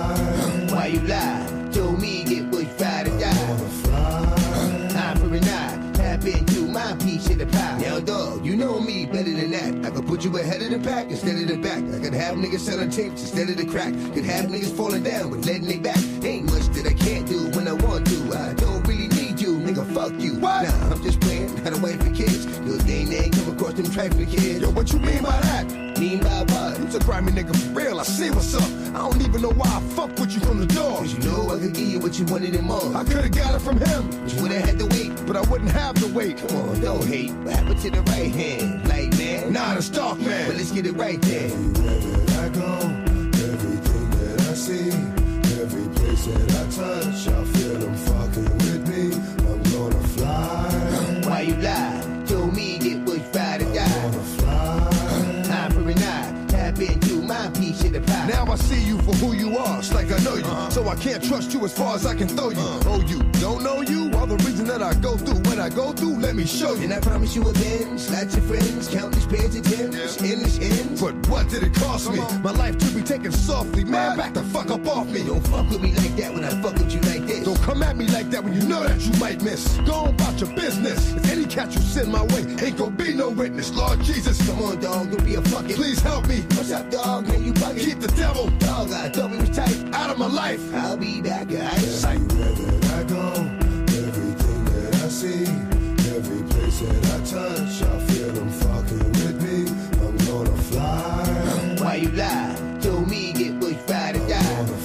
Speaker 5: fly.
Speaker 6: Why you lie? Told me get pushed by to die.
Speaker 5: I'm gonna fly.
Speaker 6: Eye for an eye, tap into my piece of the pie. Now dog, you know me better than that. I could put you ahead of the pack instead of the back. I could have niggas selling tapes instead of the crack. Could have niggas falling down but letting it back. Ain't much that I can't do when I want to. I don't really need you, nigga, fuck you.
Speaker 2: What?
Speaker 6: Nah, I'm just playing, had a wife and kids. Your name ain't come across them trifling kids.
Speaker 2: Yo, what you mean by that?
Speaker 6: Mean by what?
Speaker 2: You's a grimy nigga for real, I see what's up. I don't even know why I fuck with you from the door.
Speaker 6: Cause you know I could give you what you wanted and more.
Speaker 2: I could've got it from him,
Speaker 6: but you would've had to wait.
Speaker 2: But I wouldn't have to wait.
Speaker 6: Come on, don't hate. What happened to the right hand? Light man?
Speaker 2: Nah, the dark man.
Speaker 6: But let's get it right there.
Speaker 5: Everywhere that I go, everything that I see, every place that I touch, I feel them fucking with me. I'm gonna fly.
Speaker 6: Why you lie? Told me get pushed by to die.
Speaker 5: I'm gonna fly.
Speaker 6: Eye for an eye, tap into my piece of the pie.
Speaker 2: Now I see you for who you are, it's like I know you. So I can't trust you as far as I can throw you. Oh, you don't know you? All the reason that I go through when I go through, let me show you.
Speaker 6: And I promise you again, lots of friends, countless pairs of Timbs, endless ends.
Speaker 2: But what did it cost me? My life to be taken softly, man, back the fuck up off me.
Speaker 6: Don't fuck with me like that when I fuck with you like this.
Speaker 2: Don't come at me like that when you know that you might miss. Go on about your business. If any cat you send my way, ain't gonna be no witness. Lord Jesus,
Speaker 6: come on, dog, don't be a fucking.
Speaker 2: Please help me.
Speaker 6: What's up, dog? Man, you bugging.
Speaker 2: Keep the devil,
Speaker 6: dog. I thought we was tight.
Speaker 2: Out of my life.
Speaker 6: I'll be back, guys.
Speaker 5: Everywhere that I go, everything that I see, every place that I touch, I feel them fucking with me. I'm gonna fly.
Speaker 6: Why you lie? Told me get pushed by to die.
Speaker 5: I'm gonna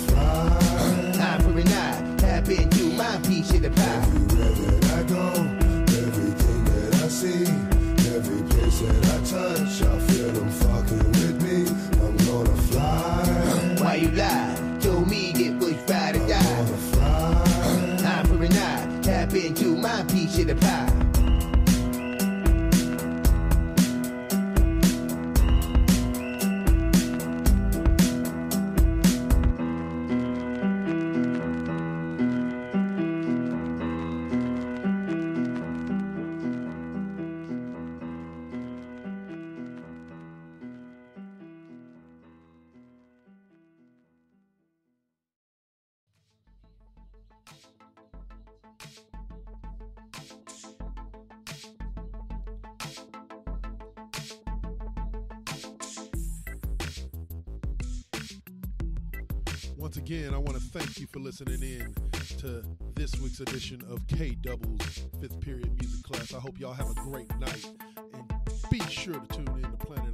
Speaker 5: fly.
Speaker 6: Eye for an eye, tap into my piece of the pie.
Speaker 5: Everywhere that I go, everything that I see, every place that I touch, I feel them fucking with me. I'm gonna fly.
Speaker 6: Why you lie? Told me get pushed by to die.
Speaker 5: I'm gonna fly.
Speaker 6: Eye for an eye, tap into my piece of the pie.
Speaker 1: Once again, I want to thank you for listening in to this week's edition of K Double's 5th Period Music Class. I hope y'all have a great night, and be sure to tune in to Planet